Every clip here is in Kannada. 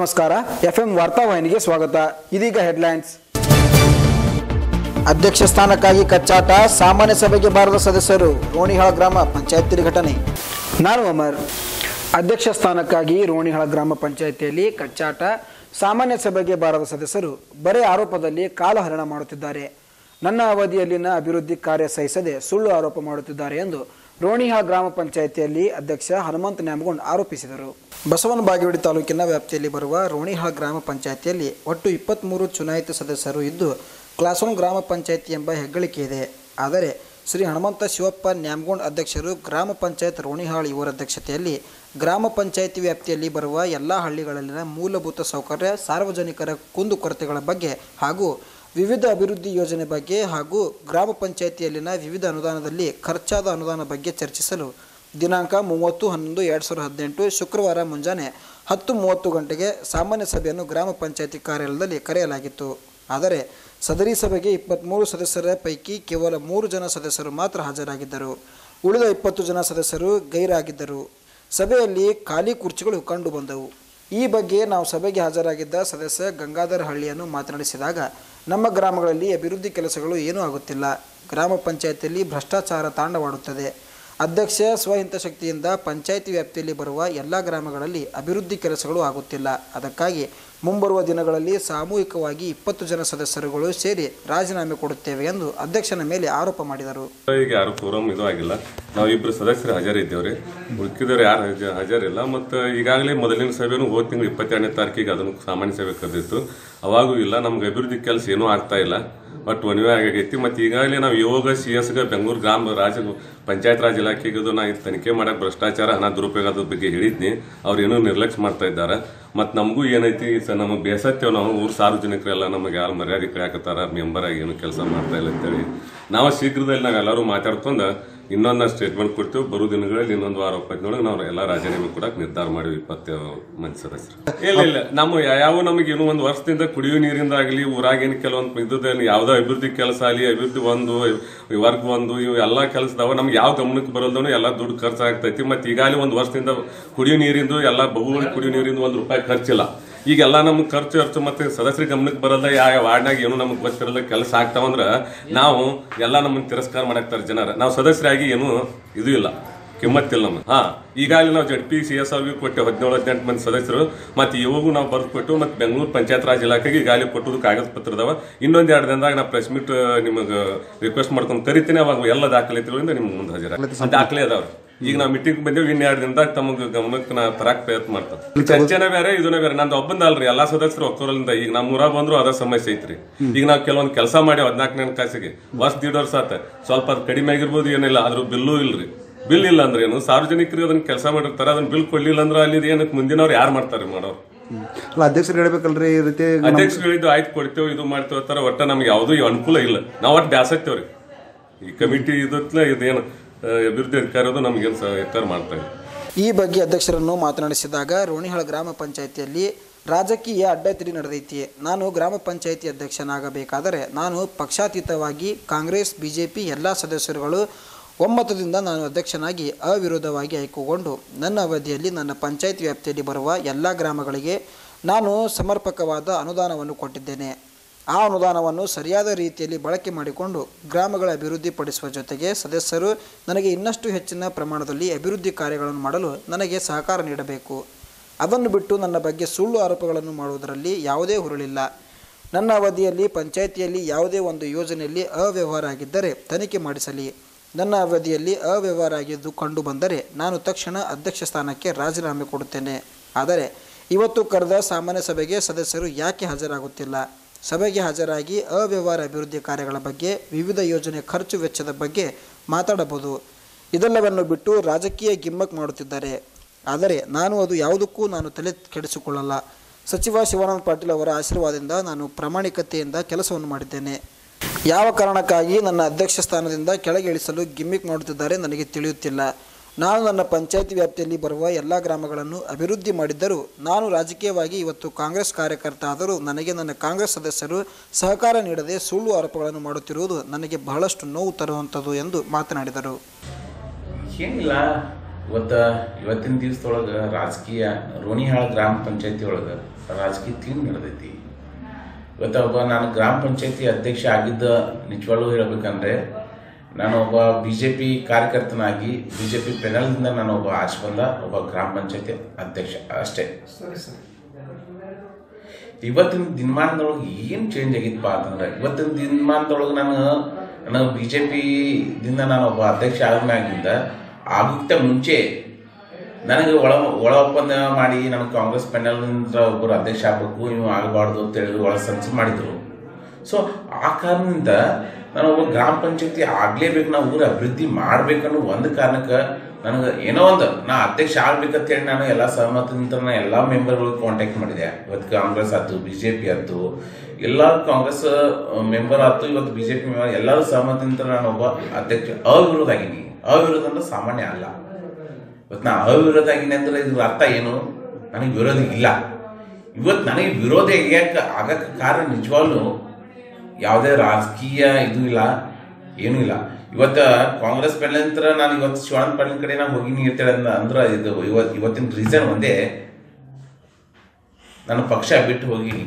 ನಮಸ್ಕಾರ. FM ವಾರ್ತಾವಾಹಿನಿಗೆ ಸ್ವಾಗತ. ಇದೀಗ ಹೆಡ್ಲೈನ್ಸ್. ಅಧ್ಯಕ್ಷ ಸ್ಥಾನಕ್ಕಾಗಿ ಕಚ್ಚಾಟ, ಸಾಮಾನ್ಯ ಸಭೆಗೆ ಬಾರದ ಸದಸ್ಯರು, ರೋಣಿಹಾಳ ಗ್ರಾಮ ಪಂಚಾಯತ್ ಘಟನೆ. ನಾನು ಅಮರ್. ಅಧ್ಯಕ್ಷ ಸ್ಥಾನಕ್ಕಾಗಿ ರೋಣಿಹಾಳ ಗ್ರಾಮ ಪಂಚಾಯಿತಿಯಲ್ಲಿ ಕಚ್ಚಾಟ, ಸಾಮಾನ್ಯ ಸಭೆಗೆ ಬಾರದ ಸದಸ್ಯರು ಬರೇ ಆರೋಪದಲ್ಲಿ ಕಾಲಹರಣ ಮಾಡುತ್ತಿದ್ದಾರೆ. ನನ್ನ ಅವಧಿಯಲ್ಲಿನ ಅಭಿವೃದ್ಧಿ ಕಾರ್ಯ ಸಹಿಸದೆ ಸುಳ್ಳು ಆರೋಪ ಮಾಡುತ್ತಿದ್ದಾರೆ ಎಂದು ರೋಣಿಹಾಳ ಗ್ರಾಮ ಪಂಚಾಯಿತಿಯಲ್ಲಿ ಅಧ್ಯಕ್ಷ ಹನುಮಂತ ನ್ಯಾಮಗೊಂಡ್ ಆರೋಪಿಸಿದರು. ಬಸವನ ಬಾಗೇವಾಡಿ ತಾಲೂಕಿನ ವ್ಯಾಪ್ತಿಯಲ್ಲಿ ಬರುವ ರೋಣಿಹಾಳ ಗ್ರಾಮ ಪಂಚಾಯಿತಿಯಲ್ಲಿ ಒಟ್ಟು 23 ಚುನಾಯಿತ ಸದಸ್ಯರು ಇದ್ದು ಕ್ಲಾಸ್ 1 ಗ್ರಾಮ ಪಂಚಾಯಿತಿ ಎಂಬ ಹೆಗ್ಗಳಿಕೆ ಇದೆ. ಆದರೆ ಶ್ರೀ ಹನುಮಂತ ಶಿವಪ್ಪ ನ್ಯಾಮಗೊಂಡ್ ಅಧ್ಯಕ್ಷರು ಗ್ರಾಮ ಪಂಚಾಯತ್ ರೋಣಿಹಾಳ ಇವರ ಅಧ್ಯಕ್ಷತೆಯಲ್ಲಿ ಗ್ರಾಮ ಪಂಚಾಯಿತಿ ವ್ಯಾಪ್ತಿಯಲ್ಲಿ ಬರುವ ಎಲ್ಲ ಹಳ್ಳಿಗಳಲ್ಲಿನ ಮೂಲಭೂತ ಸೌಕರ್ಯ, ಸಾರ್ವಜನಿಕರ ಕುಂದುಕೊರತೆಗಳ ಬಗ್ಗೆ ಹಾಗೂ ವಿವಿಧ ಅಭಿವೃದ್ಧಿ ಯೋಜನೆ ಬಗ್ಗೆ ಹಾಗೂ ಗ್ರಾಮ ಪಂಚಾಯಿತಿಯಲ್ಲಿನ ವಿವಿಧ ಅನುದಾನದಲ್ಲಿ ಖರ್ಚಾದ ಅನುದಾನ ಬಗ್ಗೆ ಚರ್ಚಿಸಲು ದಿನಾಂಕ 30/11/2018 ಶುಕ್ರವಾರ ಮುಂಜಾನೆ 10:30 ಗಂಟೆಗೆ ಸಾಮಾನ್ಯ ಸಭೆಯನ್ನು ಗ್ರಾಮ ಪಂಚಾಯಿತಿ ಕಾರ್ಯಾಲಯದಲ್ಲಿ ಕರೆಯಲಾಗಿತ್ತು. ಆದರೆ ಸದರಿ ಸಭೆಗೆ 23 ಸದಸ್ಯರ ಪೈಕಿ ಕೇವಲ 3 ಜನ ಸದಸ್ಯರು ಮಾತ್ರ ಹಾಜರಾಗಿದ್ದರು. ಉಳಿದ 20 ಜನ ಸದಸ್ಯರು ಗೈರಾಗಿದ್ದರು. ಸಭೆಯಲ್ಲಿ ಖಾಲಿ ಕುರ್ಚಿಗಳು ಕಂಡುಬಂದವು. ಈ ಬಗ್ಗೆ ನಾವು ಸಭೆಗೆ ಹಾಜರಾಗಿದ್ದ ಸದಸ್ಯ ಗಂಗಾಧರ ಹಳ್ಳಿಯನ್ನು ಮಾತನಾಡಿಸಿದಾಗ, ನಮ್ಮ ಗ್ರಾಮಗಳಲ್ಲಿ ಅಭಿವೃದ್ಧಿ ಕೆಲಸಗಳು ಏನೂ ಆಗುತ್ತಿಲ್ಲ. ಗ್ರಾಮ ಪಂಚಾಯಿತಿಯಲ್ಲಿ ಭ್ರಷ್ಟಾಚಾರ ತಾಂಡವಾಡುತ್ತದೆ. ಅಧ್ಯಕ್ಷ ಸ್ವಹಿತಾಸಕ್ತಿಯಿಂದ ಪಂಚಾಯಿತಿ ವ್ಯಾಪ್ತಿಯಲ್ಲಿ ಬರುವ ಎಲ್ಲ ಗ್ರಾಮಗಳಲ್ಲಿ ಅಭಿವೃದ್ಧಿ ಕೆಲಸಗಳು ಆಗುತ್ತಿಲ್ಲ. ಅದಕ್ಕಾಗಿ ಮುಂಬರುವ ದಿನಗಳಲ್ಲಿ ಸಾಮೂಹಿಕವಾಗಿ 20 ಜನ ಸದಸ್ಯರುಗಳು ಸೇರಿ ರಾಜೀನಾಮೆ ಕೊಡುತ್ತೇವೆ ಎಂದು ಅಧ್ಯಕ್ಷನ ಮೇಲೆ ಆರೋಪ ಮಾಡಿದರು. ಈಗ ಯಾರು ಕೋರಂ ಇದು ಆಗಿಲ್ಲ. ನಾವು 2 ಸದಸ್ಯರು ಹಾಜರಿದ್ದೇವ್ರಿ. ಉಳಿದವರು ಯಾರು ಹಾಜರಿಲ್ಲ. ಮತ್ತು ಈಗಾಗಲೇ ಮೊದಲಿನ ಸಭೆನೂ ಹೋದ ತಿಂಗಳು 22ನೇ ತಾರೀಕಿಗೆ ಅದನ್ನು ಸಾಮಾನ್ಯ ಸಭೆ ಕರೆದಿತ್ತು. ಅವಾಗೂ ಇಲ್ಲ, ನಮ್ಗೆ ಅಭಿವೃದ್ಧಿ ಕೆಲಸ ಏನೂ ಆಗ್ತಾ ಇಲ್ಲ, ಬಟ್ ಒಣವೆ ಆಗೈತಿ. ಮತ್ತು ಈಗಾಗಲೇ ನಾವು ಯೋಗ CS ಬೆಂಗಳೂರು ಗ್ರಾಮ ಪಂಚಾಯತ್ ರಾಜ್ ಇಲಾಖೆಗೆ ನಾ ತನಿಖೆ ಮಾಡಕ್ಕೆ ಭ್ರಷ್ಟಾಚಾರ, ಹಣ ದುರುಪಯೋಗದ ಬಗ್ಗೆ ಹೇಳಿದ್ನಿ. ಅವ್ರು ಏನೂ ನಿರ್ಲಕ್ಷ್ಯ ಮಾಡ್ತಾ ಇದ್ದಾರೆ. ಮತ್ತು ನಮಗೂ ಏನೈತಿ ಸರ್, ನಮಗೆ ಬೇಸತ್ತೇವೆ. ನಾವು ಊರು ಸಾರ್ವಜನಿಕರೆಲ್ಲ ನಮಗೆ ಯಾರು ಮರ್ಯಾದೆ ಕಳೆಯಾಕತ್ತಾರ, ಮೆಂಬರ್ ಆಗಿ ಏನು ಕೆಲಸ ಮಾಡ್ತಾ ಇಲ್ಲ ಅಂತೇಳಿ ನಾವು ಶೀಘ್ರದಲ್ಲಿ ನಾವೆಲ್ಲರೂ ಮಾತಾಡ್ಕೊಂಡು ಇನ್ನೊಂದು ಸ್ಟೇಟ್ಮೆಂಟ್ ಕೊಡ್ತೇವೆ. ಬರೋ ದಿನಗಳಲ್ಲಿ ಇನ್ನೊಂದು ವಾರ 20 ನಾವು ಎಲ್ಲ ರಾಜೀನಾಮೆ ಕೊಡಕ್ಕೆ ನಿರ್ಧಾರ ಮಾಡಿವಿ. 20 ಮಂದಿ ಸದಸ್ಯರು. ಇಲ್ಲ ನಮ್ಮ ಯಾವ ನಮಗೆ ಏನೋ ಒಂದು ವರ್ಷದಿಂದ ಕುಡಿಯುವ ನೀರಿಂದ ಆಗಲಿ, ಊರಾಗೇನು ಕೆಲವೊಂದು ಇದ್ದದೇನು ಯಾವುದೋ ಅಭಿವೃದ್ಧಿ ಕೆಲಸ ಆಗಲಿ, ಅಭಿವೃದ್ಧಿ ವರ್ಗ ಇವು ಎಲ್ಲ ಕೆಲಸದವ ನಮ್ಗೆ ಯಾವ ಗಮನಕ್ಕೆ ಬರೋದನ್ನು ಎಲ್ಲ ದುಡ್ಡು ಖರ್ಚಾಗ್ತೈತಿ. ಮತ್ತು ಈಗಾಗಲೇ ಒಂದು ವರ್ಷದಿಂದ ಕುಡಿಯೋ ನೀರಿಂದು ಎಲ್ಲ ಬಹುಗಳಿಗೆ ಕುಡಿಯೋ ನೀರಿಂದ ₹1 ಖರ್ಚಿಲ್ಲ. ಈಗೆಲ್ಲ ನಮ್ಗೆ ಖರ್ಚು ಮತ್ತೆ ಸದಸ್ಯರಿಗೆ ಗಮನಕ್ಕೆ ಬರಲ್ಲ. ಯಾವ ವಾರ್ಡ್ನಾಗ ಏನು ನಮ್ಗೆ ಗೊತ್ತಿರಲ್ಲ ಕೆಲಸ ಆಗ್ತಾವಂದ್ರೆ ನಾವು ಎಲ್ಲ ನಮ್ಮನ್ನು ತಿರಸ್ಕಾರ ಮಾಡಾಕ್ತಾರೆ ಜನರ. ನಾವು ಸದಸ್ಯರಾಗಿ ಏನು ಇದು ಇಲ್ಲ, ಕಿಮ್ಮತ್ತಿಲ್ಲ ನಮ್ಗೆ. ಈಗಾಗಲೇ ನಾವು ZP CS ಅವ್ರಿಗೆ ಕೊಟ್ಟೆ 17-18 ಮಂದಿ ಸದಸ್ಯರು. ಮತ್ತು ಇವಾಗೂ ನಾವು ಬರೆದು ಕೊಟ್ಟು ಮತ್ತು ಬೆಂಗಳೂರು ಪಂಚಾಯತ್ ರಾಜ್ ಇಲಾಖೆಗೆ ಈಗಾಗಲೇ ಕೊಟ್ಟುದು ಕಾಗದ ಪತ್ರ ಅದಾವ. ಇನ್ನೊಂದು 2 ದಿನದಾಗ ನಾವು ಪ್ರೆಸ್ ಮೀಟ್ ನಿಮಗೆ ರಿಕ್ವೆಸ್ಟ್ ಮಾಡ್ಕೊಂಡು ಕರಿತೀನಿ. ಅವಾಗ ಎಲ್ಲ ದಾಖಲಾತಿಗಳಿಂದ ನಿಮ್ಗೆ ಮುಂದೆ ಹಾಜರಾಗ ದಾಖಲೆ ಅದಾವ್ರಿ. ಈಗ ನಾವು ಮೀಟಿಂಗ್ ಬಂದೇವಿ, ಇನ್ನು 2 ದಿನದಾಗ ತಮಗೆ ಗಮನಕ್ಕೆ ನಾ ತರಾಕ್ ಪ್ರಯತ್ನ ಮಾಡ್ತಾರೆ. ಚರ್ಚೆನೇ ಬೇರೆ, ಇದನ್ನೇ ಬೇರೆ. ನಂದು ಒಬ್ಬಂದ ಅಲ್ರಿ, ಎಲ್ಲಾ ಸದಸ್ಯರು ಒಕ್ಕೋರಲ್ಲಿಂದ ಈಗ ನಮ್ಮ ಊರಾಗ ಬಂದ್ರು ಅದ ಸಮಸ್ಯೆ ಐತ್ರಿ. ಈಗ ನಾವು ಕೆಲವೊಂದು ಕೆಲಸ ಮಾಡಿ 14ನೇ ಕಾಸಿಗೆ ವರ್ಷ ಆತ ಸ್ವಲ್ಪ ಅದು ಕಡಿಮೆ ಆಗಿರ್ಬೋದು, ಏನಿಲ್ಲ. ಆದ್ರೂ ಬಿಲ್ಲು ಇಲ್ರಿ. ಬಿಲ್ ಇಲ್ಲ ಅಂದ್ರೆ ಏನು, ಸಾರ್ವಜನಿಕರಿಗೆ ಅದನ್ನ ಕೆಲಸ ಮಾಡಿರ್ತಾರೆ, ಅದನ್ನ ಬಿಲ್ ಕೊಡ್ಲಿಲ್ಲ ಅಂದ್ರೆ ಅಲ್ಲಿ ಏನಕ್ಕೆ ಮುಂದಿನವ್ರು ಯಾರು ಮಾಡ್ತಾರೆ ಮಾಡೋರು? ಅಧ್ಯಕ್ಷರು ಹೇಳ್ಬೇಕಲ್ರಿ ಈ ರೀತಿ. ಅಧ್ಯಕ್ಷರು ಹೇಳಿದ್ದು ಆಯ್ತು ಕೊಡ್ತೇವೆ, ಇದು ಮಾಡ್ತೇವೆ ತರ. ಒಟ್ಟ ನಮ್ಗೆ ಯಾವುದೂ ಅನುಕೂಲ ಇಲ್ಲ. ನಾವು ಒಟ್ಟು ಬ್ಯಾಸತ್ತೇವ್ರಿ. ಈ ಕಮಿಟಿ ಇದೇನು ಅಭಿವೃದ್ಧಿ ಅಧಿಕಾರಿದು ನಮ್ಗೇನು ಸರ್ಕಾರ ಮಾಡ್ತಾ ಇಲ್ಲ. ಈ ಬಗ್ಗೆ ಅಧ್ಯಕ್ಷರನ್ನು ಮಾತನಾಡಿಸಿದಾಗ, ರೋಣಿಹಾಳ ಗ್ರಾಮ ಪಂಚಾಯಿತಿಯಲ್ಲಿ ರಾಜಕೀಯ ಅಡ್ಡತಿರಿ ನಡೆದೈತಿ. ನಾನು ಗ್ರಾಮ ಪಂಚಾಯಿತಿ ಅಧ್ಯಕ್ಷನಾಗಬೇಕಾದರೆ ನಾನು ಪಕ್ಷಾತೀತವಾಗಿ ಕಾಂಗ್ರೆಸ್ BJP ಎಲ್ಲ ಸದಸ್ಯರುಗಳು ಒಮ್ಮತದಿಂದ ನಾನು ಅಧ್ಯಕ್ಷನಾಗಿ ಅವಿರೋಧವಾಗಿ ಆಯ್ಕೆಗೊಂಡು ನನ್ನ ಅವಧಿಯಲ್ಲಿ ನನ್ನ ಪಂಚಾಯತ್ ವ್ಯಾಪ್ತಿಯಲ್ಲಿ ಬರುವ ಎಲ್ಲ ಗ್ರಾಮಗಳಿಗೆ ನಾನು ಸಮರ್ಪಕವಾದ ಅನುದಾನವನ್ನು ಕೊಟ್ಟಿದ್ದೇನೆ. ಆ ಅನುದಾನವನ್ನು ಸರಿಯಾದ ರೀತಿಯಲ್ಲಿ ಬಳಕೆ ಮಾಡಿಕೊಂಡು ಗ್ರಾಮಗಳ ಅಭಿವೃದ್ಧಿ ಪಡಿಸುವ ಜೊತೆಗೆ ಸದಸ್ಯರು ನನಗೆ ಇನ್ನಷ್ಟು ಹೆಚ್ಚಿನ ಪ್ರಮಾಣದಲ್ಲಿ ಅಭಿವೃದ್ಧಿ ಕಾರ್ಯಗಳನ್ನು ಮಾಡಲು ನನಗೆ ಸಹಕಾರ ನೀಡಬೇಕು. ಅದನ್ನು ಬಿಟ್ಟು ನನ್ನ ಬಗ್ಗೆ ಸುಳ್ಳು ಆರೋಪಗಳನ್ನು ಮಾಡುವುದರಲ್ಲಿ ಯಾವುದೇ ಹುರುಳಿಲ್ಲ. ನನ್ನ ಅವಧಿಯಲ್ಲಿ ಪಂಚಾಯಿತಿಯಲ್ಲಿ ಯಾವುದೇ ಒಂದು ಯೋಜನೆಯಲ್ಲಿ ಅವ್ಯವಹಾರ ಆಗಿದ್ದರೆ ತನಿಖೆ ಮಾಡಿಸಲಿ. ನನ್ನ ಅವಧಿಯಲ್ಲಿ ಅವ್ಯವಹಾರ ಆಗಿದ್ದು ಕಂಡು ಬಂದರೆ ನಾನು ತಕ್ಷಣ ಅಧ್ಯಕ್ಷ ಸ್ಥಾನಕ್ಕೆ ರಾಜೀನಾಮೆ ಕೊಡುತ್ತೇನೆ. ಆದರೆ ಇವತ್ತು ಕರೆದ ಸಾಮಾನ್ಯ ಸಭೆಗೆ ಸದಸ್ಯರು ಯಾಕೆ ಹಾಜರಾಗುತ್ತಿಲ್ಲ? ಸಭೆಗೆ ಹಾಜರಾಗಿ ಅವ್ಯವಹಾರ ಅಭಿವೃದ್ಧಿ ಕಾರ್ಯಗಳ ಬಗ್ಗೆ, ವಿವಿಧ ಯೋಜನೆ ಖರ್ಚು ವೆಚ್ಚದ ಬಗ್ಗೆ ಮಾತಾಡಬಹುದು. ಇದೆಲ್ಲವನ್ನು ಬಿಟ್ಟು ರಾಜಕೀಯ ಗಿಮ್ಮಕ್ ಮಾಡುತ್ತಿದ್ದಾರೆ. ಆದರೆ ಅದು ಯಾವುದಕ್ಕೂ ನಾನು ತಲೆ ಕೆಡಿಸಿಕೊಳ್ಳಲ್ಲ. ಸಚಿವ ಶಿವಾನಂದ ಪಾಟೀಲ್ ಅವರ ಆಶೀರ್ವಾದದಿಂದ ನಾನು ಪ್ರಾಮಾಣಿಕತೆಯಿಂದ ಕೆಲಸವನ್ನು ಮಾಡಿದ್ದೇನೆ. ಯಾವ ಕಾರಣಕ್ಕಾಗಿ ನನ್ನ ಅಧ್ಯಕ್ಷ ಸ್ಥಾನದಿಂದ ಕೆಳಗೆ ಇಳಿಸಲು ಗಿಮ್ಮಿಕ್ ಮಾಡುತ್ತಿದ್ದಾರೆ ನನಗೆ ತಿಳಿಯುತ್ತಿಲ್ಲ. ನಾನು ನನ್ನ ಪಂಚಾಯಿತಿ ವ್ಯಾಪ್ತಿಯಲ್ಲಿ ಬರುವ ಎಲ್ಲ ಗ್ರಾಮಗಳನ್ನು ಅಭಿವೃದ್ಧಿ ಮಾಡಿದ್ದರೂ, ನಾನು ರಾಜಕೀಯವಾಗಿ ಇವತ್ತು ಕಾಂಗ್ರೆಸ್ ಕಾರ್ಯಕರ್ತ ಆದರೂ ನನಗೆ ನನ್ನ ಕಾಂಗ್ರೆಸ್ ಸದಸ್ಯರು ಸಹಕಾರ ನೀಡದೆ ಸುಳ್ಳು ಆರೋಪಗಳನ್ನು ಮಾಡುತ್ತಿರುವುದು ನನಗೆ ಬಹಳಷ್ಟು ನೋವು ತರುವಂಥದ್ದು ಎಂದು ಮಾತನಾಡಿದರು. ಏನಿಲ್ಲ, ಇವತ್ತಿನ ದಿವಸದೊಳಗೆ ರಾಜಕೀಯ ರೋಣಿಹಾಳ ಗ್ರಾಮ ಪಂಚಾಯತಿ ಒಳಗೆ ರಾಜಕೀಯ ತೀನ್ ನಡೆದೈತಿ. ಇವತ್ತು ಒಬ್ಬ ನಾನು ಗ್ರಾಮ ಪಂಚಾಯತಿ ಅಧ್ಯಕ್ಷ ಆಗಿದ್ದ ನಿಜವಾಗ್ಲೂ ಹೇಳ್ಬೇಕಂದ್ರೆ ನಾನು ಒಬ್ಬ BJP ಕಾರ್ಯಕರ್ತನಾಗಿ BJP ಪೆನಲ್ದಿಂದ ನಾನು ಒಬ್ಬ ಆಚೆ ಬಂದ ಒಬ್ಬ ಗ್ರಾಮ ಪಂಚಾಯತಿ ಅಧ್ಯಕ್ಷ ಅಷ್ಟೇ. ಇವತ್ತಿನ ದಿನಮಾನದೊಳಗೆ ಏನು ಚೇಂಜ್ ಆಗಿತ್ತಪ್ಪ ಅಂತಂದ್ರೆ, ಇವತ್ತಿನ ದಿನಮಾನದೊಳಗೆ ನಾನು BJP ದಿಂದ ನಾನು ಒಬ್ಬ ಅಧ್ಯಕ್ಷ ಆದ್ಮ್ಯಾಗಿಂದ ಆಗುತ್ತ ಮುಂಚೆ ನನಗೆ ಒಳ ಒಪ್ಪಂದ ಮಾಡಿ ನನಗೆ ಕಾಂಗ್ರೆಸ್ ಪೆನಲ್ನಿಂದ ಒಬ್ಬರು ಅಧ್ಯಕ್ಷ ಆಗಬೇಕು, ಇವು ಆಗಬಾರ್ದು ಅಂತೇಳಿ ಒಳ ಸಂಚು ಮಾಡಿದ್ರು. ಸೊ ಆ ಕಾರಣದಿಂದ ನಾನು ಒಬ್ಬ ಗ್ರಾಮ ಪಂಚಾಯತಿ ಆಗಲೇಬೇಕು, ನಾವು ಊರ ಅಭಿವೃದ್ಧಿ ಮಾಡ್ಬೇಕನ್ನೋ ಒಂದು ಕಾರಣಕ್ಕೆ ನನಗೆ ಏನೋ ಒಂದು ನಾ ಅಧ್ಯಕ್ಷ ಆಗ್ಬೇಕಂತೇಳಿ ನಾನು ಎಲ್ಲ ಸಹಮತದಿಂದ ನಾನು ಎಲ್ಲ ಮೆಂಬರ್ಗಳಿಗೆ ಕಾಂಟ್ಯಾಕ್ಟ್ ಮಾಡಿದೆ. ಇವತ್ತು ಕಾಂಗ್ರೆಸ್ ಆಯ್ತು, BJP ಆಯ್ತು, ಎಲ್ಲ ಕಾಂಗ್ರೆಸ್ ಮೆಂಬರ್ ಆಯ್ತು, ಇವತ್ತು BJP ಮೆಂಬರ್ ಎಲ್ಲರೂ ಸಹಮತದಿಂದ ನಾನು ಒಬ್ಬ ಅಧ್ಯಕ್ಷ ಅವಿರೋಧ ಆಗಿನಿ. ಅವಿರೋಧ ಅಂದ್ರೆ ಸಾಮಾನ್ಯ ಅಲ್ಲ. ಇವತ್ತು ನಾ ಅವಿರೋಧ ಆಗಿನಿ ಅಂದ್ರೆ ಇದ್ರ ಅರ್ಥ ಏನು? ನನಗೆ ವಿರೋಧ ಇಲ್ಲ. ಇವತ್ತು ನನಗೆ ವಿರೋಧ ಆಗಕ್ಕೆ ಕಾರಣ ನಿಜವಾಗ್ಲೂ ಯಾವುದೇ ರಾಜಕೀಯ ಇದು ಇಲ್ಲ, ಏನೂ ಇಲ್ಲ. ಇವತ್ತು ಕಾಂಗ್ರೆಸ್ ಪೆನಲ್ ನಾನು ಇವತ್ತು ಶಿವಾನಂದ ಪಾಟೀಲ್ ಕಡೆ ನಾನು ಹೋಗಿನಿ ಅಂತೇಳಿ ಅಂದ್ರೆ ಇದು ಇವತ್ತಿನ ರೀಸನ್ ಒಂದೇ, ನಾನು ಪಕ್ಷ ಬಿಟ್ಟು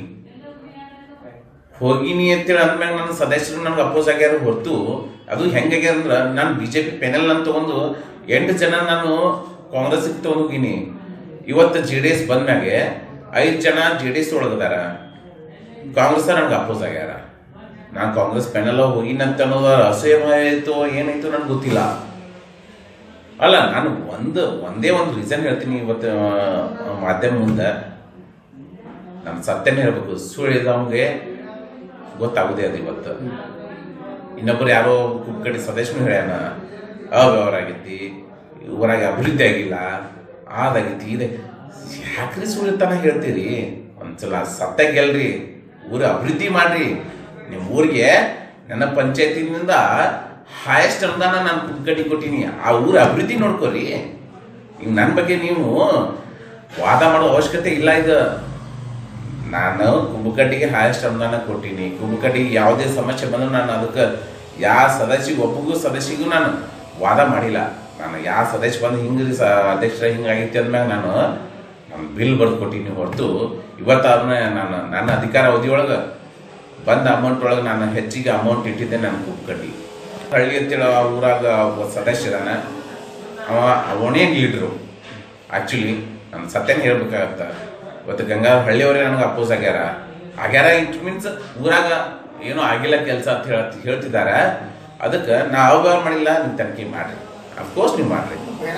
ಹೋಗಿನಿ ಅಂತೇಳಿ ಅಂದ್ಮ್ಯಾಗ ನನ್ನ ಸದಸ್ಯರು ನನಗೆ ಅಪೋಸ್ ಆಗ್ಯಾರ ಹೊರತು ಅದು ಹೆಂಗಾಗ್ಯಾರ ಅಂದ್ರೆ ನಾನು BJP ಪೆನಲ್ ನಾನು ತಗೊಂಡು 8 ಜನ ನಾನು ಕಾಂಗ್ರೆಸ್ಗೆ ತಗೊಂಡು ಹೋಗಿನಿ. ಇವತ್ತು JDS ಬಂದ್ಮ್ಯಾಗೆ 5 ಜನ JDS ಒಳಗದಾರ, ಕಾಂಗ್ರೆಸ್ ನನಗೆ ಅಪೋಸ್ ಆಗ್ಯಾರ. ನಾನು ಕಾಂಗ್ರೆಸ್ ಪೆನಲ್ ಹೋಗಿನಂತ ಅನ್ನೋದು ಅಸಹ್ಯವಾಯಿತು ಏನಾಯ್ತು ನನಗೆ ಗೊತ್ತಿಲ್ಲ. ಅಲ್ಲ, ನಾನು ಒಂದೇ ಒಂದು ರೀಸನ್ ಹೇಳ್ತೀನಿ ಇವತ್ತು ಮಾಧ್ಯಮ ಮುಂದೆ. ನಾನು ಸತ್ಯನೇ ಹೇಳ್ಬೇಕು, ಸುಳ್ಳು ಹೇಳಿದವನಿಗೆ ಗೊತ್ತಾಗುದೇ ಅದು. ಇವತ್ತು ಇನ್ನೊಬ್ಬರು ಯಾರೋ ಕುಕ್ಕಡಿ ಸದಸ್ಯನು ಹೇಳ್ಯಾನ ಅವ್ಯವಹಾರ ಆಗೈತಿ, ಊರಾಗ ಅಭಿವೃದ್ಧಿ ಆಗಿಲ್ಲ, ಅದಾಗೈತಿ, ಇದೆ. ಯಾಕ್ರಿ ಸುಳ್ಳುತನ ಹೇಳ್ತೀರಿ? ಒಂದ್ಸಲ ಸತ್ಯ ಗೆಲ್ರಿ, ಊರ ಅಭಿವೃದ್ಧಿ ಮಾಡ್ರಿ. ನಿಮ್ಮ ಊರಿಗೆ ನನ್ನ ಪಂಚಾಯತಿನಿಂದ ಹೈಯೆಸ್ಟ್ ಅನುದಾನ ನಾನು ಕುಕ್ಕಡಿ ಕೊಟ್ಟಿನಿ, ಆ ಊರ ಅಭಿವೃದ್ಧಿ ನೋಡ್ಕೋರಿ. ಈಗ ನನ್ನ ಬಗ್ಗೆ ನೀವು ವಾದ ಮಾಡೋ ಅವಶ್ಯಕತೆ ಇಲ್ಲ. ಇದು ನಾನು ಕುಂಬಕಟ್ಟಿಗೆ ಹೈಯೆಸ್ಟ್ ಅನುದಾನ ಕೊಟ್ಟಿನಿ. ಕುಂಬಕಟ್ಟಿಗೆ ಯಾವುದೇ ಸಮಸ್ಯೆ ಬಂದರೂ ನಾನು ಅದಕ್ಕೆ ಯಾವ ಒಬ್ಬಗೂ ಸದಸ್ಯಗೂ ನಾನು ವಾದ ಮಾಡಿಲ್ಲ. ನಾನು ಯಾವ ಸದಸ್ಯ ಬಂದು ಹಿಂಗ್ರಿ ಅಧ್ಯಕ್ಷರ ಹಿಂಗಾಗಿತ್ತು ಅಂದ್ಮ್ಯಾಗ ನಾನು ಬಿಲ್ ಬರೆದು ಕೊಟ್ಟಿನಿ ಹೊರತು ಇವತ್ತು ಅದನ್ನ ನಾನು ನನ್ನ ಅಧಿಕಾರ ಅವಧಿಯೊಳಗೆ ಬಂದ ಅಮೌಂಟ್ ಒಳಗೆ ನಾನು ಹೆಚ್ಚಿಗೆ ಅಮೌಂಟ್ ಇಟ್ಟಿದ್ದೆ. ನಾನು ಕುಂಬಕಟ್ಟಿ ಹಳ್ಳಿ ಅಂತೇಳಿ ಆ ಊರಾಗ ಒಬ್ಬ ಸದಸ್ಯರನ ಅವನೇ ಲೀಡ್ರು. ಆ್ಯಕ್ಚುಲಿ ನಾನು ಸತ್ಯನೇ ಹೇಳ್ಬೇಕಾಗತ್ತ. ಇವತ್ತು ಗಂಗಾಧರ ಹಳ್ಳಿಯವರೇ ನನಗೆ ಅಪೋಸ್ ಆಗ್ಯಾರ. ಇಟ್ ಮೀನ್ಸ್ ಊರಾಗ ಏನೋ ಆಗಿಲ್ಲ ಕೆಲಸ ಅಂತ ಹೇಳ್ತಿದ್ದಾರೆ. ಅದಕ್ಕೆ ನಾ ಅವ್ಯವಹಾರ ಮಾಡಿಲ್ಲ, ನೀವು ತನಿಖೆ ಮಾಡ್ರಿ. ಅಫ್ಕೋರ್ಸ್ ನೀವು ಮಾಡ್ರಿ,